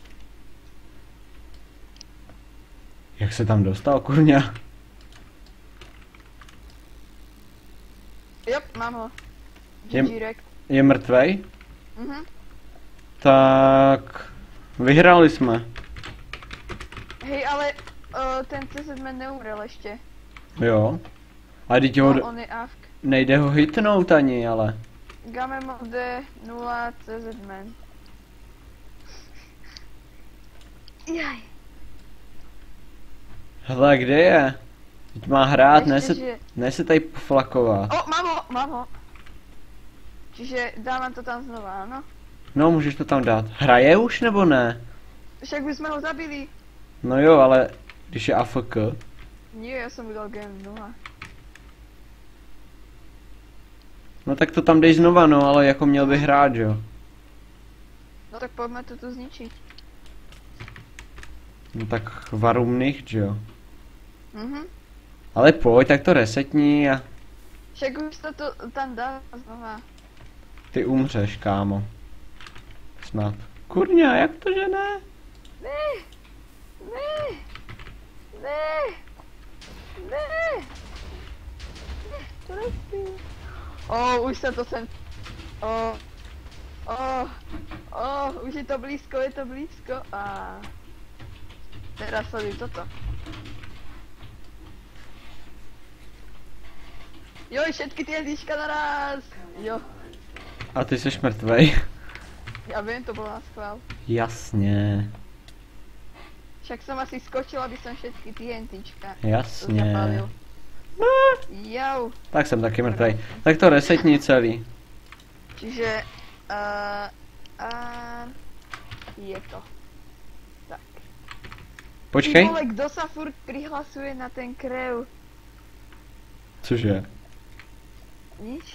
Jak se tam dostal, kurňa? Jop, mám ho. Je- G G rekt. Je mrtvej? Mhm. Tak... Vyhráli jsme. Hej, ale uh, ten C Z man neumrel ještě. Jo. A teď ho... No, on je avk. Nejde ho hitnout ani, ale. Game mode nula C Z man. Jaj. Hele, kde je? Teď má hrát, ne Ještě se, žije. ne se tady poflakovat. O, mám ho, mám ho. Čiže dávám to tam znova, ano? No, můžeš to tam dát. Hraje už nebo ne? Však bychom ho zabili. No jo, ale když je A F K. Nie, já jsem udal game nula. No tak to tam dej znova, no, ale jako měl by hrát, jo. No tak pojďme to tu zničit. No tak varum nicht, jo. Mhm. Ale pojď, tak to resetni a Však už to, to tam dá znova. ty umřeš, kámo. Snad. Kurňa, jak to, že ne? Ne! Ne! Ne! Ne! Ne, to nespím. O, už se to sem... O, o, o, už je to blízko, je to blízko a... Teraz sleduj toto. Jo, všetky ty jezdíčka naraz! Jo, A ty jsi mrtvej. já vím, to bylo na schvál. Jasně, Však jsem asi skočil, aby som všetky TNTčka jasně. zapálil. No, Jau, tak jsem taky mrtvej. Tak to resetni celý. čiže... Uh, uh, je to. Tak. Ty Počkej. vole, kdo sa furt prihlasuje na ten krev? Cože? Nič?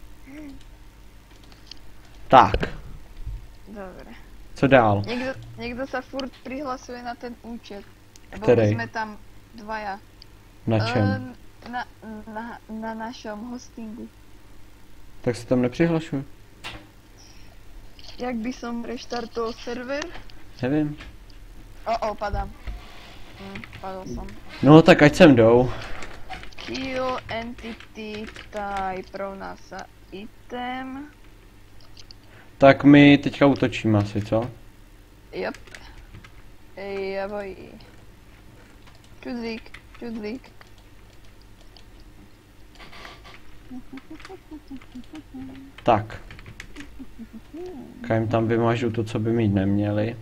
Tak, Dobre. co dál? Niekto, niekto sa furt prihlasuje na ten účet. Lebo Který? my sme tam dvaja. Na čem? Ehm, na, na, na našom hostingu. Tak se tam nepřihlašuj. Jak by som reštartoval server? Nevím. O, o, padám. Hm, padol som. No tak ať sem jdou. Kill entity type rovná sa item. Tak my teďka útočíme asi, co? Yep. Jaboj. Čudlík, čudlík. Tak. Kajem tam vymažu to, co by mít neměli.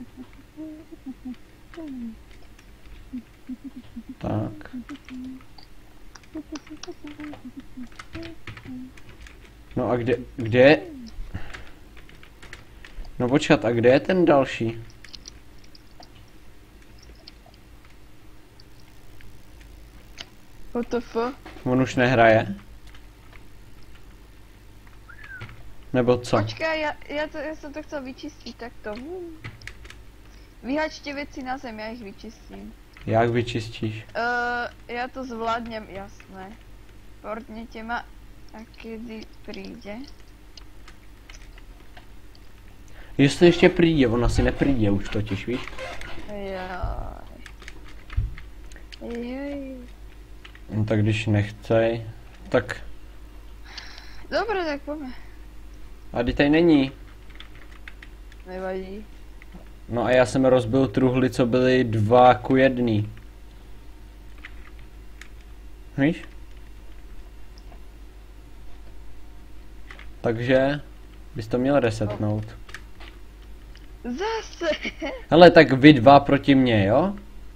Tak. No a kde, kde je? No počkat, a kde je ten další? What the f? On už nehraje? Nebo co? Počkaj, ja, ja, to, ja som to chcel vyčistiť takto. Vyhačte veci na zem, ja ich vyčistím. Jak vyčistíš? Uh, ja to zvládnem, jasné. Portnete ma a kedy príde. Jestli ještě přijde, on asi nepřijde už totiž, víš? Jaj. Jaj. No tak když nechcej, tak... Dobre, tak poďme. A teď tady není. Nevadí. No a já jsem rozbil truhly, co byly dva ku jedný. Víš? Takže bys to měl resetnout. Zase! Hele, tak vy dva proti mně, jo?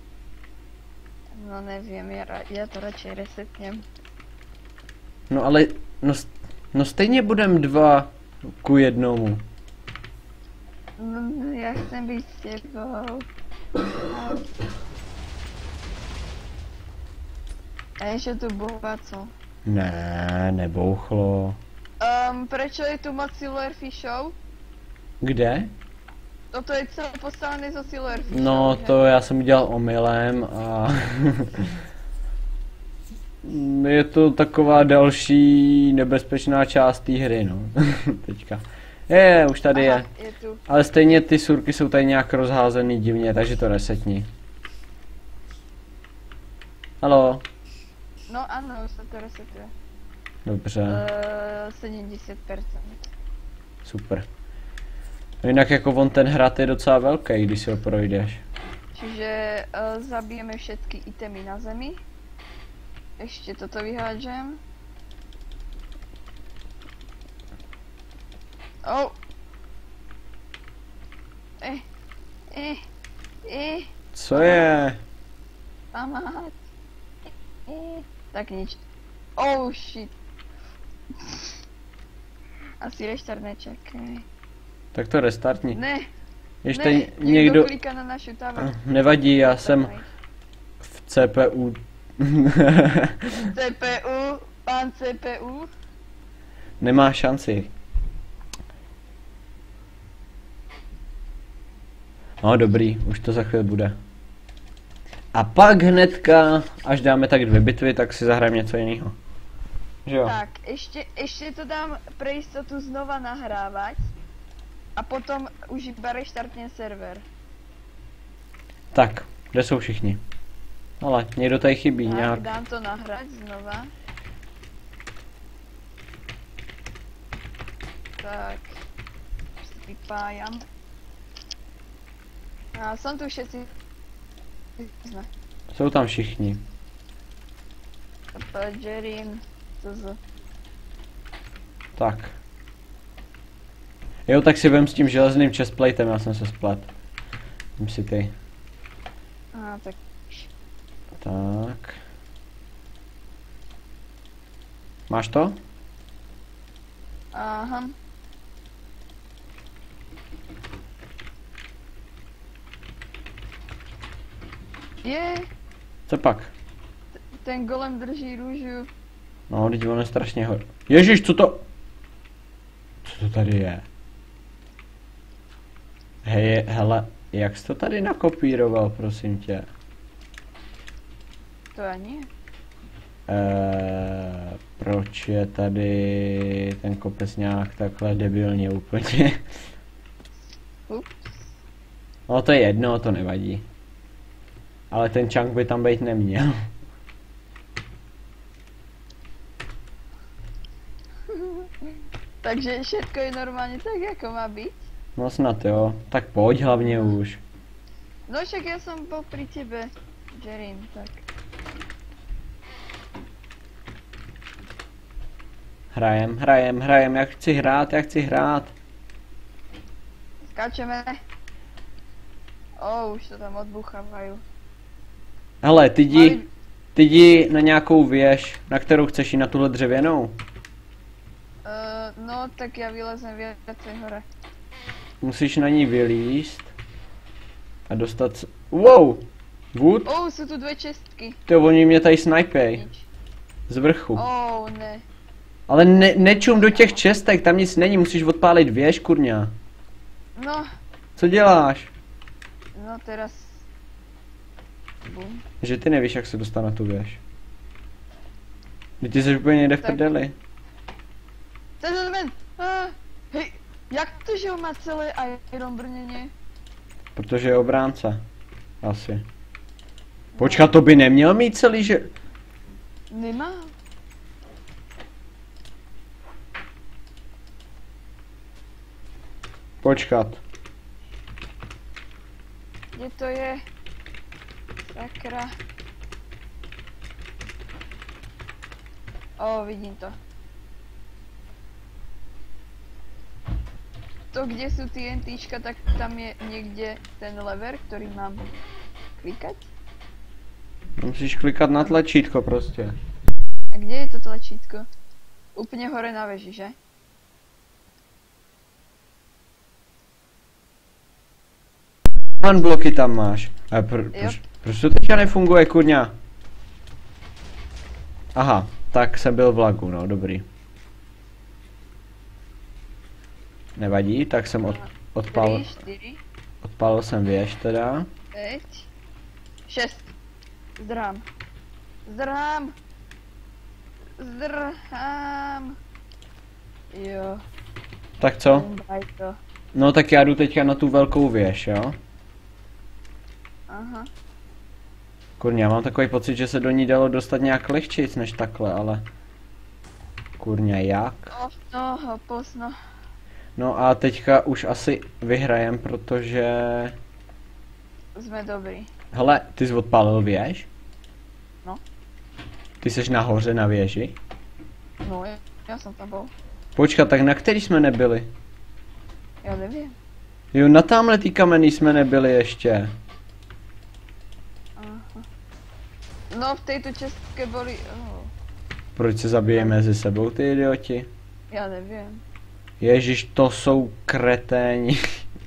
No neviem, ja, ra- ja to radšej resetnem. No ale, no, s- no stejně budem dva ku jednomu. No, ja chcem byť s tebou. A ještě tu bouchá, co? Ne, nebouchlo. Um, prečo je tu moc silverfishov? Kde? Toto je celé postavené zo silverfishov. No že? to já jsem udělal omylem a je to taková další nebezpečná část té hry, no. Teďka. Je, už tady Aha, je. je tu. Ale stejně ty surky jsou tady nějak rozházený divně, takže to resetni. Haló. No ano, už se to resetuje. Dobře, Uh, sedmdesát percent. super. No jinak jako on ten hrad je docela velký, když si ho projdeš. Čiže uh, zabijeme všetky itemy na zemi. Ešte toto vyhádžem. Oh. Eh, eh, eh, Co je? památ. Eh, tak nič. Oh shit. Asi restart nečakaj. Tak to restartni. Ne, Ještě ne, někdo... někdo kliká na našu tabu. Nevadí, já jsem v C P U. C P U, pán C P U. Nemá šanci. No dobrý, už to za chvíli bude. A pak hnedka, až dáme tak dvě bitvy, tak si zahrajeme něco jiného. Že jo? Tak, ešte, ešte to dám pre istotu znova nahrávať. A potom už iba reštartnem server. Tak, kde jsou všichni? Ale někdo tady chybí Tak, nějak. dám to nahrať znova. Tak. Vypájam. A som tu všetci. Sme. Jsou tam všichni. Jerin. Z. Tak. Jo, tak si vem s tím železným chestplatem, já jsem se splet. Vem si ty. A tak. Tak. Máš to? Aha. Je, Co pak? ten golem drží růžu. No, teď on je strašně hor. Ježiš, co to? Co to tady je? Hej, hele, jak jsi to tady nakopíroval, prosím tě? To ani. Eee, proč je tady ten kopec nějak takhle debilně úplně? Ups. No to je jedno, to nevadí. Ale ten chunk by tam být neměl. Takže všetko je normálně tak, jako má být. No snad jo, tak pojď hlavně už. No však já jsem byl pri tebe, Jerin, tak. Hrajem, hrajem, hrajem, já chci hrát, já chci hrát. Skáčeme. O, už to tam odbuchávají. Hele, ty jdi, Mali... ty jdi na nějakou věž, na kterou chceš jít, na tuhle dřevěnou. Uh, no, tak já vylezem viacej hore. Musíš na ní vylízt. A dostat se... Wow! Wood? Oh, jsou tu dvě čestky. To oni mě tady snajpej. Nič. Z vrchu. Oh, ne. Ale ne, nečum do těch čestek, tam nic není, musíš odpálit věž, kurňa. No, Co děláš? no teraz... Bum. Že ty nevíš, jak se dostat na tu věž. Ty ty jsi úplně někde v Tak. prdeli. Ten man! Ah, hej, jak to, že on má celé iron brněně? Protože je obránce. Asi. Počkat, to by neměl mít celý, že... Nemá. Počkat. Kde to je? Sakra. O, vidím to. To, kde jsou ty NTčka, tak tam je někde ten lever, který mám klikat. Musíš klikat na tlačítko prostě. A kde je to tlačítko? Úplně hore na veži, že? Unbloky tam máš. A pro, proč, proč to teďka nefunguje, kurňa? Aha, tak jsem byl v lagu, no, dobrý. Nevadí, tak jsem od, odpal, odpalil jsem věž teda. Teď. Šest. Zdrhám. Zdrhám. Zdrhám. Jo. Tak co? Daj to. No tak já jdu teďka na tu velkou věž, jo? Aha. Kurňa, já mám takový pocit, že se do ní dalo dostat nějak lehčejc než takhle, ale... Kurňa, jak? Oh, no, hopos, no. No a teďka už asi vyhrajem, protože... Jsme dobrý. Hele, ty jsi odpálil věž? No. Ty jsi nahoře na věži? No, já, já jsem tam byl. Počkat, tak na který jsme nebyli? Já nevím. Jo, na tamhle tý kameny jsme nebyli ještě. Aha. No, v této čestce byli... Oh. Proč se zabijeme mezi sebou, ty idioti? Já nevím. Ježiš, to jsou kreténi.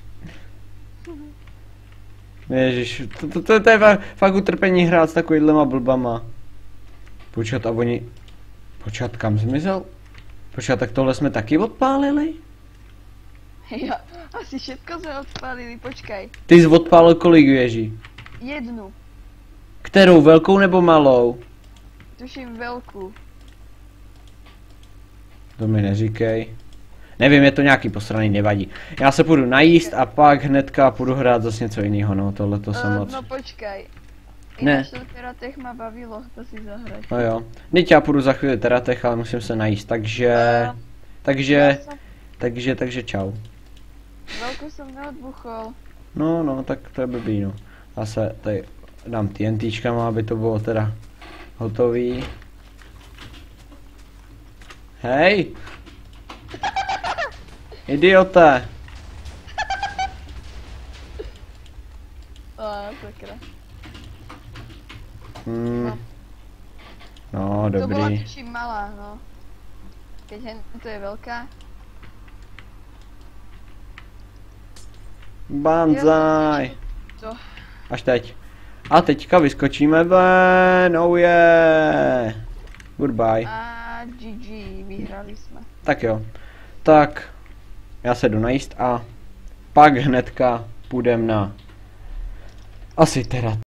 Ježiš, to, to, to, to je fakt, fakt utrpení hrát s takovýhlema blbama. Počkat, a oni... Počkat, kam zmizel? Počkat, tak tohle jsme taky odpálili? Jo, asi všetko jsme odpálili, počkej. Ty jsi odpálil kolik věží? Jednu. Kterou, velkou nebo malou? Tuším velkou. To mi neříkej. Nevím, je to nějaký posraný, nevadí. Já se půjdu najíst a pak hnedka půjdu hrát zase něco jiného, no tohle to jsem Uh, moc. no počkej. Ne. Teratech ma bavilo, to si zahrať. No jo. Teď já půjdu za chvíli teratech, ale musím se najíst, takže... Uh, takže... Som, takže, takže čau. velkou jsem neodbuchol. No, no, tak to je blbý, no. Já se tady dám TNTčkama, aby to bylo teda hotový. Hej! Idiote! A sakra. Hmm. No, To byla dobrý. tuším malá, no. Keď hen to je velká. Banzai! To. Až teď. A teďka vyskočíme ven, oh yeah! Goodbye. A G G, vyhrali jsme. Tak jo. Tak, já se jdu najíst a pak hnedka půjdem na... Asi teda